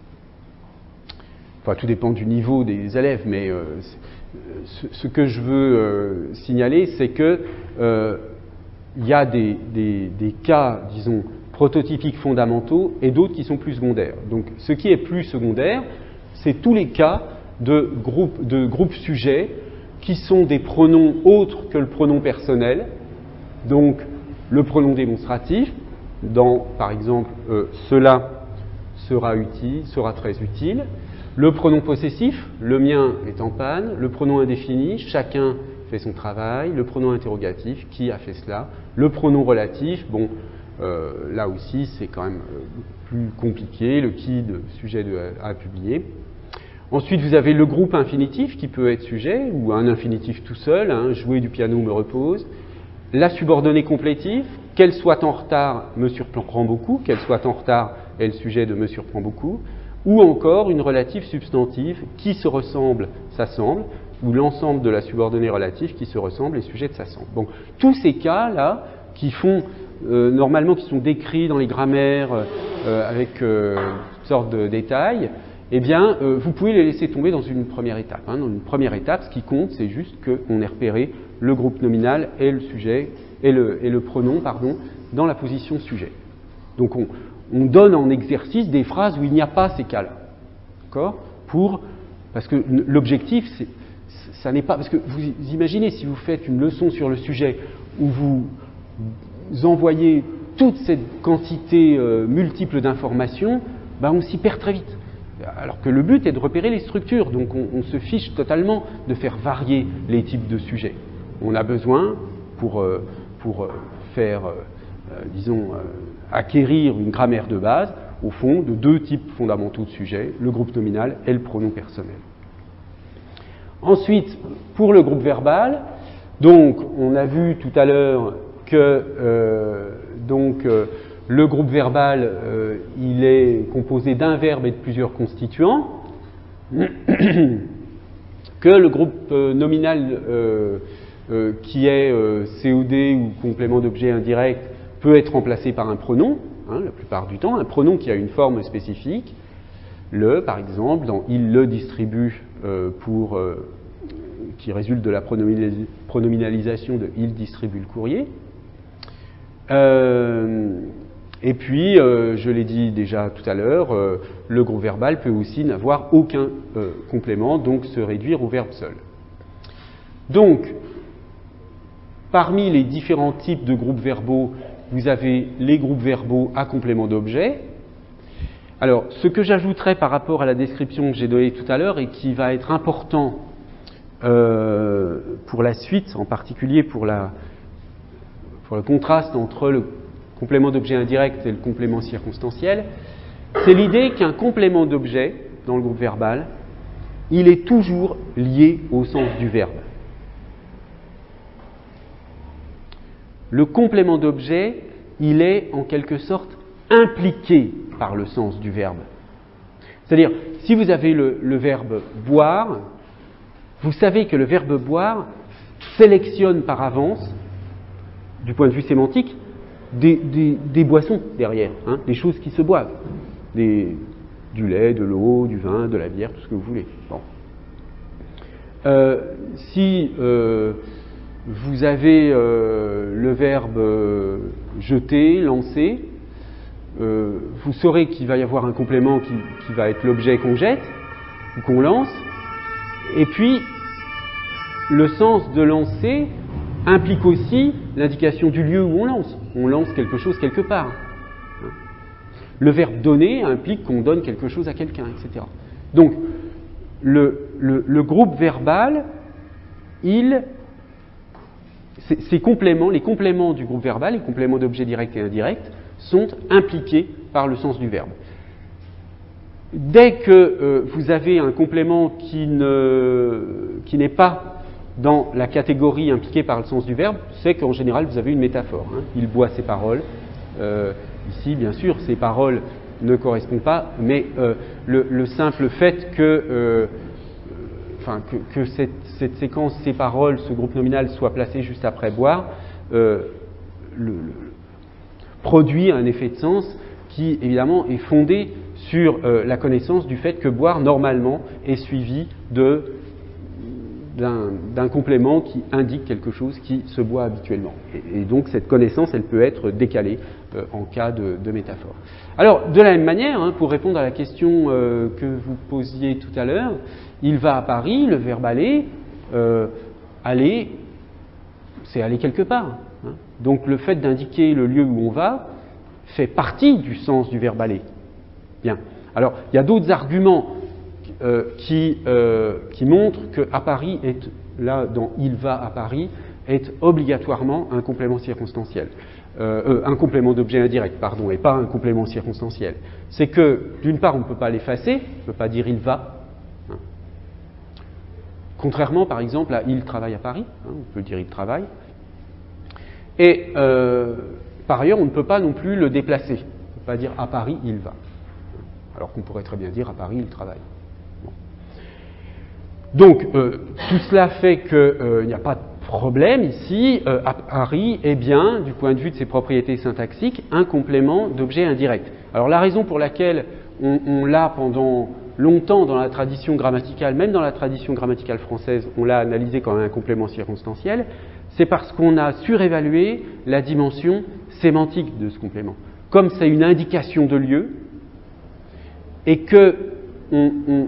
enfin, tout dépend du niveau des élèves, mais euh, ce, ce que je veux euh, signaler, c'est que euh, il y a des, des, des cas, disons, prototypiques fondamentaux et d'autres qui sont plus secondaires. Donc, ce qui est plus secondaire, c'est tous les cas de groupes de groupe sujets qui sont des pronoms autres que le pronom personnel. Donc, le pronom démonstratif, dans, par exemple, euh, cela sera utile, sera très utile. Le pronom possessif, le mien est en panne. Le pronom indéfini, chacun fait son travail. Le pronom interrogatif, qui a fait cela. Le pronom relatif, bon, euh, là aussi, c'est quand même euh, plus compliqué. Le qui de sujet de, à publier. Ensuite, vous avez le groupe infinitif qui peut être sujet, ou un infinitif tout seul, hein, jouer du piano me repose. La subordonnée complétive, qu'elle soit en retard me surprend beaucoup, qu'elle soit en retard est le sujet de me surprend beaucoup, ou encore une relative substantive qui se ressemble, s'assemble, ou l'ensemble de la subordonnée relative qui se ressemble est sujet de s'assemble. Bon, tous ces cas-là, qui font euh, normalement, qui sont décrits dans les grammaires euh, avec euh, toutes sortes de détails, eh bien, euh, vous pouvez les laisser tomber dans une première étape. Hein. Dans une première étape, ce qui compte, c'est juste qu'on ait repéré le groupe nominal et le sujet et le, et le pronom, pardon, dans la position sujet. Donc, on, on donne en exercice des phrases où il n'y a pas ces cas-là, d'accord ? Pour parce que l'objectif, c'est, ça n'est pas parce que vous imaginez si vous faites une leçon sur le sujet où vous envoyez toute cette quantité euh, multiple d'informations, ben on s'y perd très vite. Alors que le but est de repérer les structures, donc on, on se fiche totalement de faire varier les types de sujets. On a besoin, pour, euh, pour euh, faire, euh, euh, disons, euh, acquérir une grammaire de base, au fond, de deux types fondamentaux de sujets, le groupe nominal et le pronom personnel. Ensuite, pour le groupe verbal, donc, on a vu tout à l'heure que euh, donc, euh, le groupe verbal, euh, il est composé d'un verbe et de plusieurs constituants, que le groupe euh, nominal euh, euh, qui est euh, C O D ou complément d'objet indirect peut être remplacé par un pronom, hein, la plupart du temps, un pronom qui a une forme spécifique. Le, par exemple, dans il le distribue euh, pour, euh, qui résulte de la pronominalis- pronominalisation de il distribue le courrier. Euh, Et puis, euh, je l'ai dit déjà tout à l'heure, euh, le groupe verbal peut aussi n'avoir aucun euh, complément, donc se réduire au verbe seul. Donc, parmi les différents types de groupes verbaux, vous avez les groupes verbaux à complément d'objet. Alors, ce que j'ajouterais par rapport à la description que j'ai donnée tout à l'heure et qui va être important euh, pour la suite, en particulier pour, la, pour le contraste entre le complément d'objet indirect et le complément circonstanciel, c'est l'idée qu'un complément d'objet, dans le groupe verbal, il est toujours lié au sens du verbe. Le complément d'objet, il est en quelque sorte impliqué par le sens du verbe. C'est-à-dire, si vous avez le, le verbe boire, vous savez que le verbe boire sélectionne par avance, du point de vue sémantique, Des, des, des boissons derrière, hein, des choses qui se boivent, des, du lait, de l'eau, du vin, de la bière, tout ce que vous voulez. Bon. Euh, si euh, vous avez euh, le verbe euh, jeter, lancer, euh, vous saurez qu'il va y avoir un complément qui, qui va être l'objet qu'on jette ou qu'on lance, et puis le sens de lancer implique aussi l'indication du lieu où on lance. On lance quelque chose quelque part. Le verbe donner implique qu'on donne quelque chose à quelqu'un, et cetera. Donc, le, le, le groupe verbal, il, ces compléments, les compléments du groupe verbal, les compléments d'objets directs et indirects, sont impliqués par le sens du verbe. Dès que euh, vous avez un complément qui ne, qui n'est pas dans la catégorie impliquée par le sens du verbe, c'est qu'en général vous avez une métaphore. Hein. Il boit ses paroles. Euh, ici, bien sûr, ces paroles ne correspondent pas, mais euh, le, le simple fait que, euh, enfin, que, que cette, cette séquence, ces paroles, ce groupe nominal soit placé juste après boire, euh, le, le, produit un effet de sens qui, évidemment, est fondé sur euh, la connaissance du fait que boire, normalement, est suivi de d'un, d'un complément qui indique quelque chose qui se boit habituellement. Et, et donc, cette connaissance, elle peut être décalée euh, en cas de, de métaphore. Alors, de la même manière, hein, pour répondre à la question euh, que vous posiez tout à l'heure, il va à Paris, le verbe aller, euh, aller, c'est aller quelque part. Hein. Donc, le fait d'indiquer le lieu où on va fait partie du sens du verbe aller. Bien. Alors, il y a d'autres arguments euh, qui, euh, qui montrent qu'à Paris, est, là, dans il va à Paris, est obligatoirement un complément circonstanciel. Euh, euh, un complément d'objet indirect, pardon, et pas un complément circonstanciel. C'est que, d'une part, on ne peut pas l'effacer, on ne peut pas dire il va. Hein. Contrairement, par exemple, à il travaille à Paris, hein, on peut dire il travaille. Et euh, par ailleurs, on ne peut pas non plus le déplacer. On ne peut pas dire à Paris il va. Alors qu'on pourrait très bien dire à Paris il travaille. Bon. Donc, euh, tout cela fait qu'il euh, n'y a pas de problème ici. Euh, à Paris est bien, du point de vue de ses propriétés syntaxiques, un complément d'objet indirect. Alors, la raison pour laquelle on, on l'a pendant longtemps dans la tradition grammaticale, même dans la tradition grammaticale française, on l'a analysé comme un complément circonstanciel, c'est parce qu'on a surévalué la dimension sémantique de ce complément. Comme c'est une indication de lieu, et que on, on,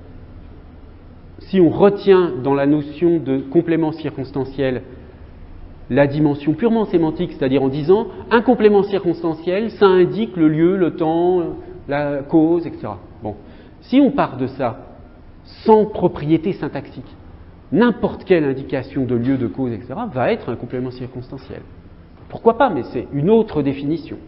si on retient dans la notion de complément circonstanciel la dimension purement sémantique, c'est-à-dire en disant un complément circonstanciel, ça indique le lieu, le temps, la cause, et cetera. Bon. Si on part de ça, sans propriété syntaxique, n'importe quelle indication de lieu, de cause, et cetera, va être un complément circonstanciel. Pourquoi pas, mais c'est une autre définition.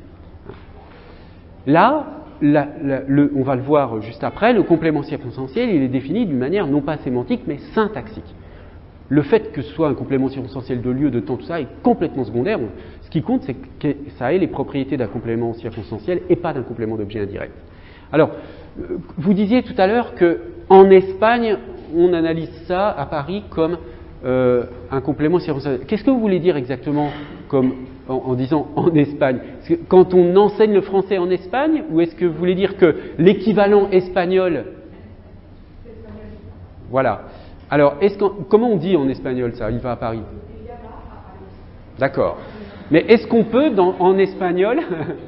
Là, La, la, le, on va le voir juste après, le complément circonstanciel, il est défini d'une manière non pas sémantique, mais syntaxique. Le fait que ce soit un complément circonstanciel de lieu, de temps, tout ça, est complètement secondaire. Ce qui compte, c'est que ça ait les propriétés d'un complément circonstanciel et pas d'un complément d'objet indirect. Alors, vous disiez tout à l'heure qu'en Espagne, on analyse ça à Paris comme euh, un complément circonstanciel. Qu'est-ce que vous voulez dire exactement comme En, en disant en Espagne? Est-ce que quand on enseigne le français en Espagne, ou est-ce que vous voulez dire que l'équivalent espagnol... Voilà. Alors, est-ce qu'on, comment on dit en espagnol ça? Il va à Paris. D'accord. Mais est-ce qu'on peut, dans, en espagnol...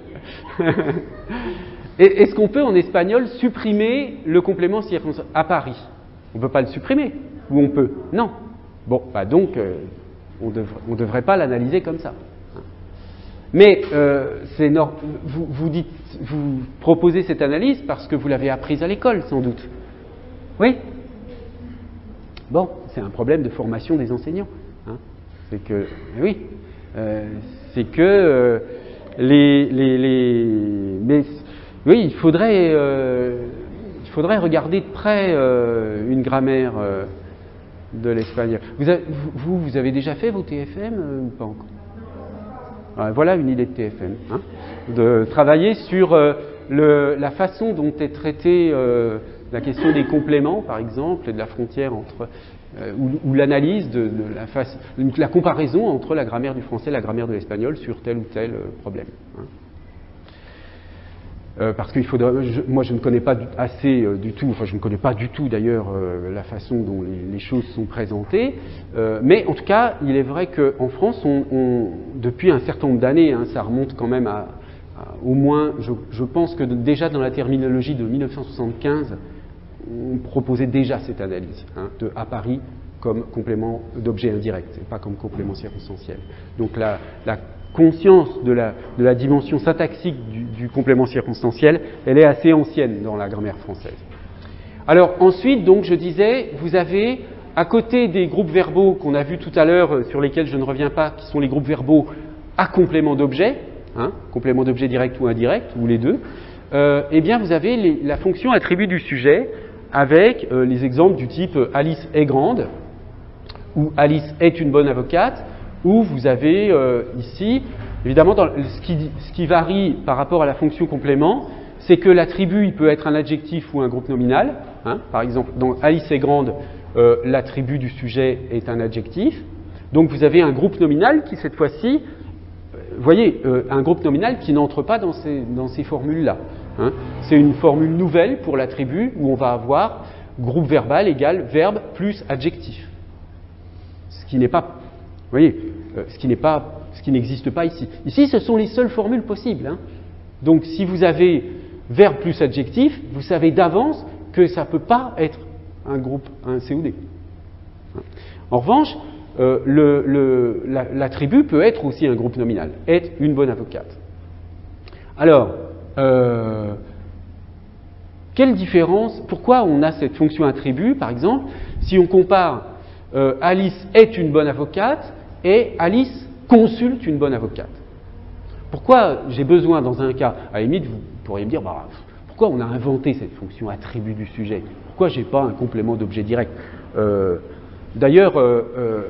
est-ce qu'on peut, en espagnol, supprimer le complément circonstanciel à Paris? On ne peut pas le supprimer. Ou on peut? Non. Bon, bah donc, euh, on ne devrait pas l'analyser comme ça. Mais euh, c'est nor- vous, vous, dites, vous proposez cette analyse parce que vous l'avez apprise à l'école, sans doute. Oui? Bon, c'est un problème de formation des enseignants. Hein. C'est que, oui, euh, c'est que euh, les, les, les, mais oui, il faudrait, euh, il faudrait regarder de près euh, une grammaire euh, de l'espagnol. Vous, avez, vous, vous avez déjà fait vos T F M euh, ou pas encore? Voilà une idée de T F M, hein, de travailler sur euh, le, la façon dont est traitée euh, la question des compléments, par exemple, et de la frontière entre, euh, ou, ou l'analyse de, de la, face, la comparaison entre la grammaire du français et la grammaire de l'espagnol sur tel ou tel euh, problème. Hein. Euh, parce qu'il faudrait, je, moi je ne connais pas du, assez euh, du tout, enfin je ne connais pas du tout d'ailleurs euh, la façon dont les, les choses sont présentées, euh, mais en tout cas il est vrai qu'en France, on, on, depuis un certain nombre d'années, hein, ça remonte quand même à, à au moins, je, je pense que de, déjà dans la terminologie de mille neuf cent soixante-quinze, on proposait déjà cette analyse, hein, de à Paris comme complément d'objet indirect, et pas comme complément circonstanciel. Donc la, la conscience de la, de la dimension syntaxique du, du complément circonstanciel, elle est assez ancienne dans la grammaire française. Alors ensuite, donc, je disais, vous avez, à côté des groupes verbaux qu'on a vus tout à l'heure, sur lesquels je ne reviens pas, qui sont les groupes verbaux à complément d'objet, hein, complément d'objet direct ou indirect, ou les deux, euh, eh bien vous avez les, la fonction attribut du sujet avec euh, les exemples du type euh, Alice est grande, ou Alice est une bonne avocate, ou vous avez euh, ici, évidemment, dans, ce, qui, ce qui varie par rapport à la fonction complément, c'est que l'attribut il peut être un adjectif ou un groupe nominal. Hein, par exemple, dans Alice est grande, euh, l'attribut du sujet est un adjectif. Donc vous avez un groupe nominal qui, cette fois-ci, vous voyez, euh, un groupe nominal qui n'entre pas dans ces, dans ces formules-là. Hein. C'est une formule nouvelle pour l'attribut où on va avoir groupe verbal égale verbe plus adjectif. Ce qui n'est pas, vous voyez, euh, ce qui n'est pas, ce qui n'existe pas ici. Ici, ce sont les seules formules possibles. Hein. Donc, si vous avez verbe plus adjectif, vous savez d'avance que ça ne peut pas être un groupe, un C O D. En revanche, euh, le, le, la, l'attribut peut être aussi un groupe nominal, être une bonne avocate. Alors, euh, quelle différence, pourquoi on a cette fonction attribut, par exemple, si on compare euh, Alice est une bonne avocate et Alice consulte une bonne avocate. Pourquoi j'ai besoin dans un cas, à la limite vous pourriez me dire, bah, pourquoi on a inventé cette fonction attribut du sujet? Pourquoi j'ai pas un complément d'objet direct? euh, D'ailleurs, euh, euh,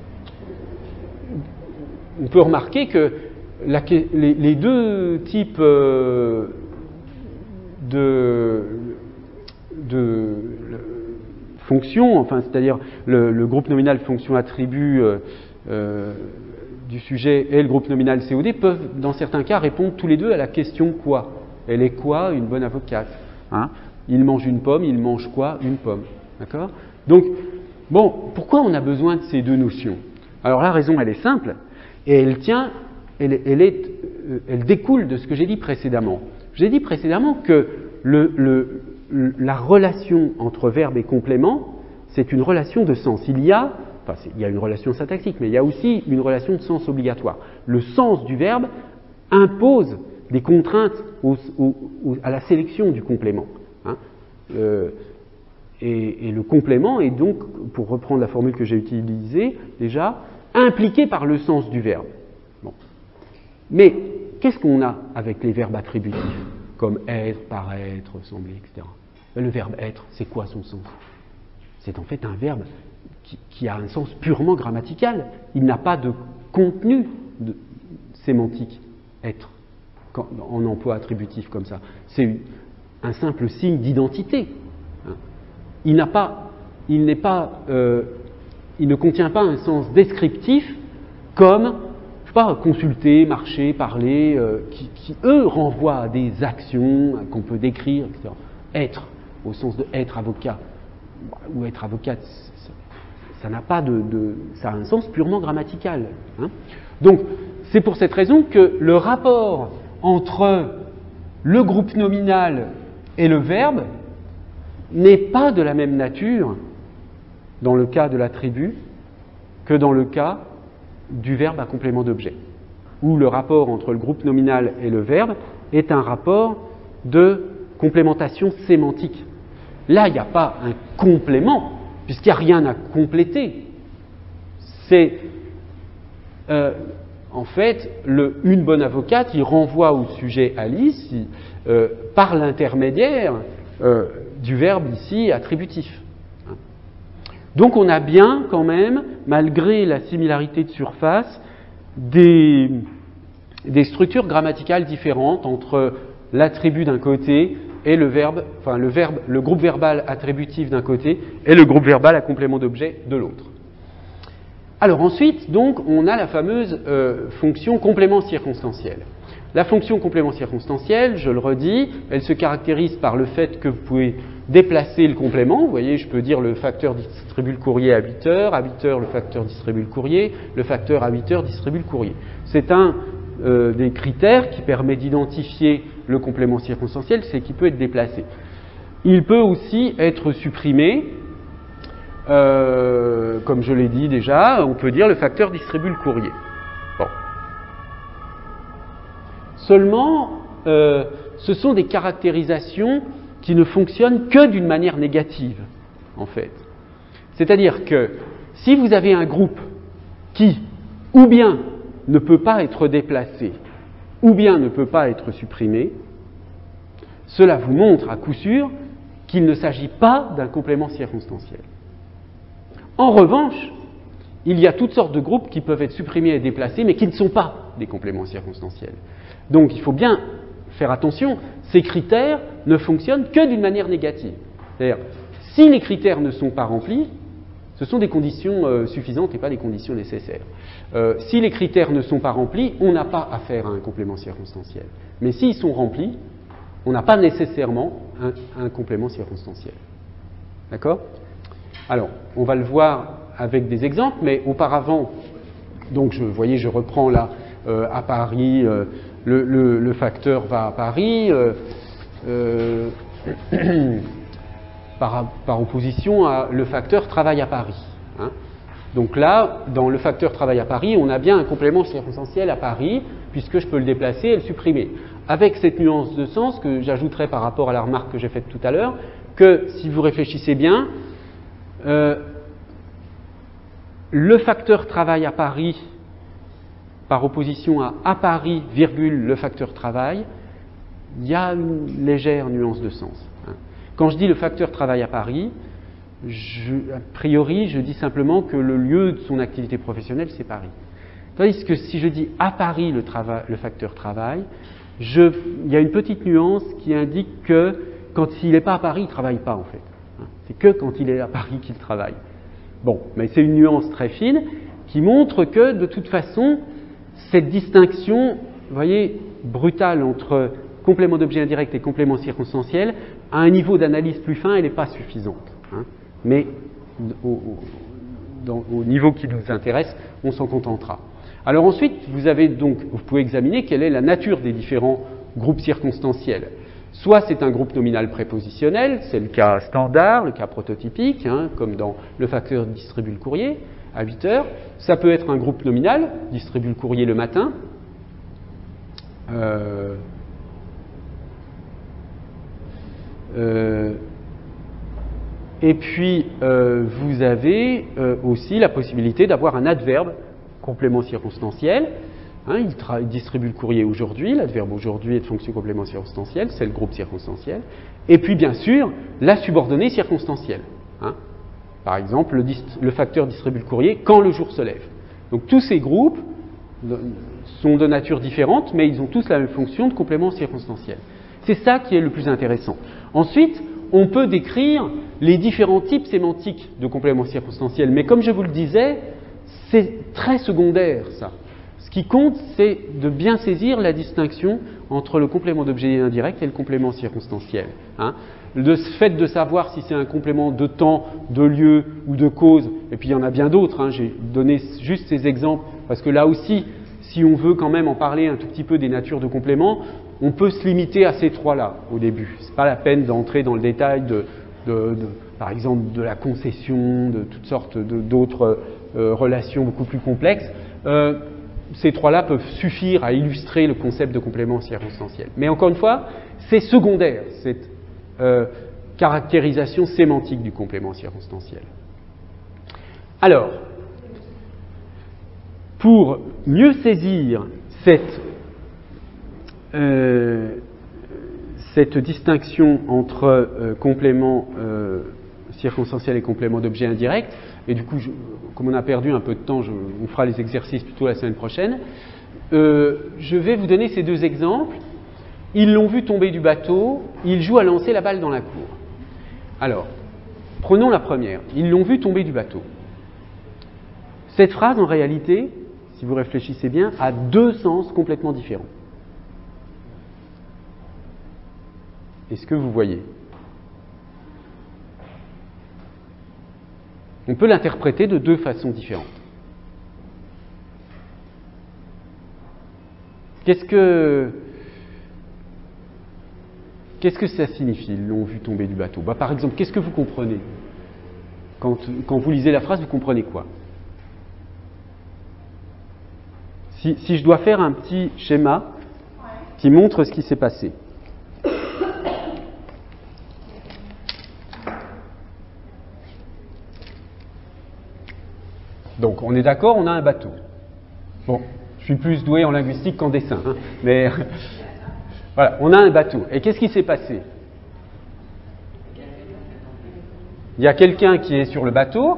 on peut remarquer que la, les, les deux types euh, de, de fonctions, enfin, c'est-à-dire le, le groupe nominal fonction attribut euh, euh, du sujet et le groupe nominal C O D peuvent, dans certains cas, répondre tous les deux à la question quoi. Elle est quoi une bonne avocate, hein? Il mange une pomme, il mange quoi une pomme. D'accord? Donc, bon, pourquoi on a besoin de ces deux notions? Alors la raison, elle est simple, et elle tient, elle, elle, est, elle découle de ce que j'ai dit précédemment. J'ai dit précédemment que le, le, la relation entre verbe et complément, c'est une relation de sens. Il y a, enfin, il y a une relation syntaxique, mais il y a aussi une relation de sens obligatoire. Le sens du verbe impose des contraintes au, au, au, à la sélection du complément. Hein. Euh, et, et le complément est donc, pour reprendre la formule que j'ai utilisée déjà, impliqué par le sens du verbe. Bon. Mais qu'est-ce qu'on a avec les verbes attributifs, comme être, paraître, ressembler, et cetera. Le verbe être, c'est quoi son sens? C'est en fait un verbe qui, qui a un sens purement grammatical. Il n'a pas de contenu de, sémantique, être, quand, en emploi attributif comme ça. C'est un simple signe d'identité. Il n'a pas, il n'est pas, euh, il ne contient pas un sens descriptif comme, je sais pas, consulter, marcher, parler, euh, qui, qui eux renvoient à des actions qu'on peut décrire, et cetera. Être, au sens de être avocat ou être avocate, ça n'a pas de, de, ça a un sens purement grammatical. Hein. Donc, c'est pour cette raison que le rapport entre le groupe nominal et le verbe n'est pas de la même nature dans le cas de l'attribut que dans le cas du verbe à complément d'objet, où le rapport entre le groupe nominal et le verbe est un rapport de complémentation sémantique. Là, il n'y a pas un complément, puisqu'il n'y a rien à compléter. C'est, euh, en fait, le, une bonne avocate, il renvoie au sujet Alice il, euh, par l'intermédiaire euh, du verbe ici attributif. Donc on a bien quand même, malgré la similarité de surface, des, des structures grammaticales différentes entre l'attribut d'un côté et le verbe, enfin le verbe, le groupe verbal attributif d'un côté et le groupe verbal à complément d'objet de l'autre. Alors ensuite, donc, on a la fameuse euh, fonction complément circonstanciel. La fonction complément circonstanciel, je le redis, elle se caractérise par le fait que vous pouvez déplacer le complément. Vous voyez, je peux dire le facteur distribue le courrier à huit heures, à huit heures le facteur distribue le courrier, le facteur à huit heures distribue le courrier. C'est un euh, des critères qui permet d'identifier le complément circonstanciel, c'est qu'il peut être déplacé. Il peut aussi être supprimé, euh, comme je l'ai dit déjà, on peut dire le facteur distribue le courrier. Bon. Seulement, euh, ce sont des caractérisations qui ne fonctionnent que d'une manière négative, en fait. C'est-à-dire que si vous avez un groupe qui, ou bien, ne peut pas être déplacé, ou bien ne peut pas être supprimé, cela vous montre à coup sûr qu'il ne s'agit pas d'un complément circonstanciel. En revanche, il y a toutes sortes de groupes qui peuvent être supprimés et déplacés, mais qui ne sont pas des compléments circonstanciels. Donc il faut bien faire attention, ces critères ne fonctionnent que d'une manière négative. C'est-à-dire, si les critères ne sont pas remplis, ce sont des conditions euh, suffisantes et pas des conditions nécessaires. Euh, si les critères ne sont pas remplis, on n'a pas affaire à un complément circonstanciel. Mais s'ils sont remplis, on n'a pas nécessairement un, un complément circonstanciel. D'accord ? Alors, on va le voir avec des exemples, mais auparavant, donc je, vous voyez, je reprends là, euh, à Paris, euh, le, le, le facteur va à Paris, euh, euh, par, par opposition à le facteur travaille à Paris. Hein. Donc là, dans le facteur travaille à Paris, on a bien un complément circonstanciel à Paris, puisque je peux le déplacer et le supprimer. Avec cette nuance de sens que j'ajouterai par rapport à la remarque que j'ai faite tout à l'heure, que si vous réfléchissez bien, euh, le facteur travail à Paris, par opposition à à Paris, virgule, le facteur travail, il y a une légère nuance de sens. Hein. Quand je dis le facteur travail à Paris, je, a priori, je dis simplement que le lieu de son activité professionnelle, c'est Paris. Tandis que si je dis à Paris le, trava- le facteur travail, je, il y a une petite nuance qui indique que quand il n'est pas à Paris, il ne travaille pas en fait. Hein. C'est que quand il est à Paris qu'il travaille. Bon, mais c'est une nuance très fine qui montre que, de toute façon, cette distinction, vous voyez, brutale entre complément d'objet indirect et complément circonstanciel, à un niveau d'analyse plus fin, elle n'est pas suffisante. Hein. Mais au, au, dans, au niveau qui nous intéresse, on s'en contentera. Alors ensuite, vous avez donc, vous pouvez examiner quelle est la nature des différents groupes circonstanciels. Soit c'est un groupe nominal prépositionnel, c'est le cas standard, le cas prototypique, hein, comme dans le facteur distribue le courrier à huit heures. Ça peut être un groupe nominal, distribue le courrier le matin. Euh, euh, et puis, euh, vous avez euh, aussi la possibilité d'avoir un adverbe complément circonstanciel. Hein, il, tra- il distribue le courrier aujourd'hui, l'adverbe aujourd'hui est de fonction complément circonstanciel, c'est le groupe circonstanciel. Et puis bien sûr, la subordonnée circonstancielle. Hein. Par exemple, le, dist- le facteur distribue le courrier quand le jour se lève. Donc tous ces groupes de, sont de nature différente, mais ils ont tous la même fonction de complément circonstanciel. C'est ça qui est le plus intéressant. Ensuite, on peut décrire les différents types sémantiques de complément circonstanciel, mais comme je vous le disais, c'est très secondaire ça. Ce qui compte, c'est de bien saisir la distinction entre le complément d'objet indirect et le complément circonstanciel. Hein. Le fait de savoir si c'est un complément de temps, de lieu ou de cause, et puis il y en a bien d'autres, hein, j'ai donné juste ces exemples, parce que là aussi, si on veut quand même en parler un tout petit peu des natures de compléments, on peut se limiter à ces trois-là au début. Ce n'est pas la peine d'entrer dans le détail de, de, de, par exemple, de la concession, de toutes sortes de, d'autres euh, relations beaucoup plus complexes. Euh, Ces trois-là peuvent suffire à illustrer le concept de complément circonstanciel. Mais encore une fois, c'est secondaire, cette euh, caractérisation sémantique du complément circonstanciel. Alors, pour mieux saisir cette, euh, cette distinction entre euh, complément euh, circonstanciel et complément d'objet indirect, et du coup, je, comme on a perdu un peu de temps, je, on fera les exercices plutôt la semaine prochaine. Euh, je vais vous donner ces deux exemples. Ils l'ont vu tomber du bateau, ils jouent à lancer la balle dans la cour. Alors, prenons la première. Ils l'ont vu tomber du bateau. Cette phrase, en réalité, si vous réfléchissez bien, a deux sens complètement différents. Est-ce que vous voyez ? On peut l'interpréter de deux façons différentes. Qu'est-ce que, qu'est-ce que ça signifie, ils l'ont vu tomber du bateau ? Bah, par exemple, qu'est-ce que vous comprenez ? Quand, quand vous lisez la phrase, vous comprenez quoi ? si, si je dois faire un petit schéma qui montre ce qui s'est passé. Donc, on est d'accord, on a un bateau. Bon, Je suis plus doué en linguistique qu'en dessin, hein, mais voilà, on a un bateau. Et qu'est-ce qui s'est passé? Il y a quelqu'un qui est sur le bateau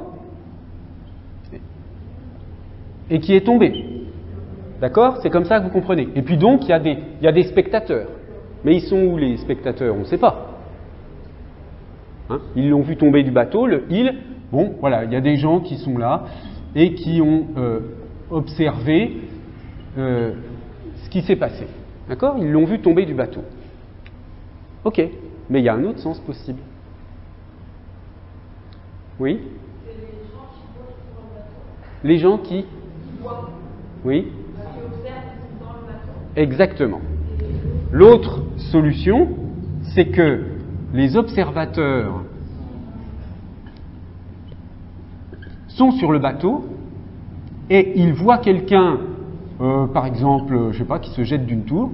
et qui est tombé. D'accord? C'est comme ça que vous comprenez. Et puis donc, il y a des, il y a des spectateurs. Mais ils sont où les spectateurs? On ne sait pas. Hein? Ils l'ont vu tomber du bateau, le il. Bon, voilà, il y a des gens qui sont là et qui ont euh, observé euh, ce qui s'est passé. D'accord? Ils l'ont vu tomber du bateau. Ok, mais il y a un autre sens possible. Oui? Les gens qui voient. Oui? Exactement. L'autre solution, c'est que les observateurs sont sur le bateau et ils voient quelqu'un, euh, par exemple, je sais pas, qui se jette d'une tour,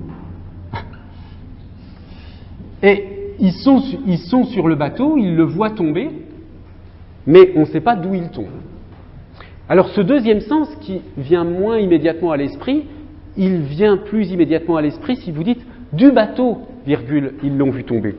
et ils sont, ils sont sur le bateau, ils le voient tomber, mais on ne sait pas d'où il tombe. Alors ce deuxième sens qui vient moins immédiatement à l'esprit, il vient plus immédiatement à l'esprit si vous dites du bateau, virgule, ils l'ont vu tomber.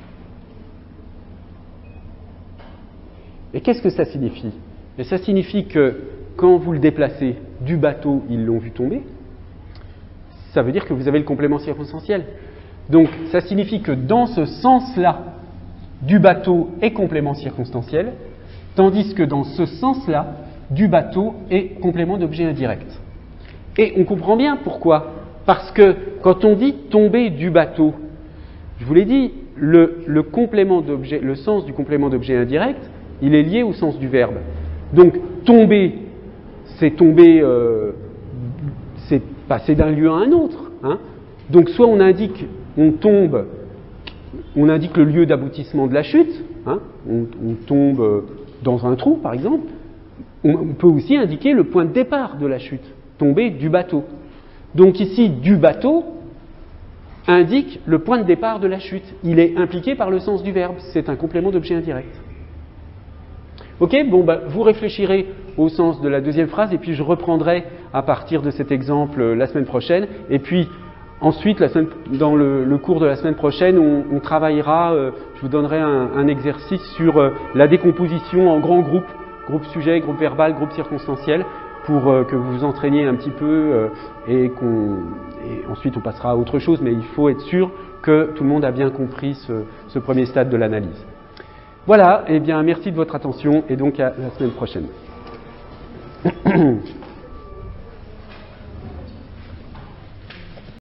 Et qu'est-ce que ça signifie? Et ça signifie que quand vous le déplacez du bateau, ils l'ont vu tomber, ça veut dire que vous avez le complément circonstanciel. Donc ça signifie que dans ce sens-là, du bateau est complément circonstanciel, tandis que dans ce sens-là, du bateau est complément d'objet indirect. Et on comprend bien pourquoi. Parce que quand on dit tomber du bateau, je vous l'ai dit, le, le, complément d'objet, le sens du complément d'objet indirect, il est lié au sens du verbe. Donc tomber, c'est tomber, euh, c'est passer d'un lieu à un autre. Hein. Donc soit on indique, on tombe, on indique le lieu d'aboutissement de la chute, hein, on, on tombe dans un trou par exemple. On peut aussi indiquer le point de départ de la chute, tomber du bateau. Donc ici, du bateau indique le point de départ de la chute. Il est impliqué par le sens du verbe. C'est un complément d'objet indirect. Ok, bon, bah, vous réfléchirez au sens de la deuxième phrase et puis je reprendrai à partir de cet exemple la semaine prochaine. Et puis ensuite, la semaine, dans le, le cours de la semaine prochaine, on, on travaillera, euh, je vous donnerai un, un exercice sur euh, la décomposition en grands groupes. Groupe sujet, groupe verbal, groupe circonstanciel, pour euh, que vous vous entraîniez un petit peu euh, et qu'on et ensuite on passera à autre chose, mais il faut être sûr que tout le monde a bien compris ce, ce premier stade de l'analyse. Voilà, et eh bien merci de votre attention et donc à la semaine prochaine.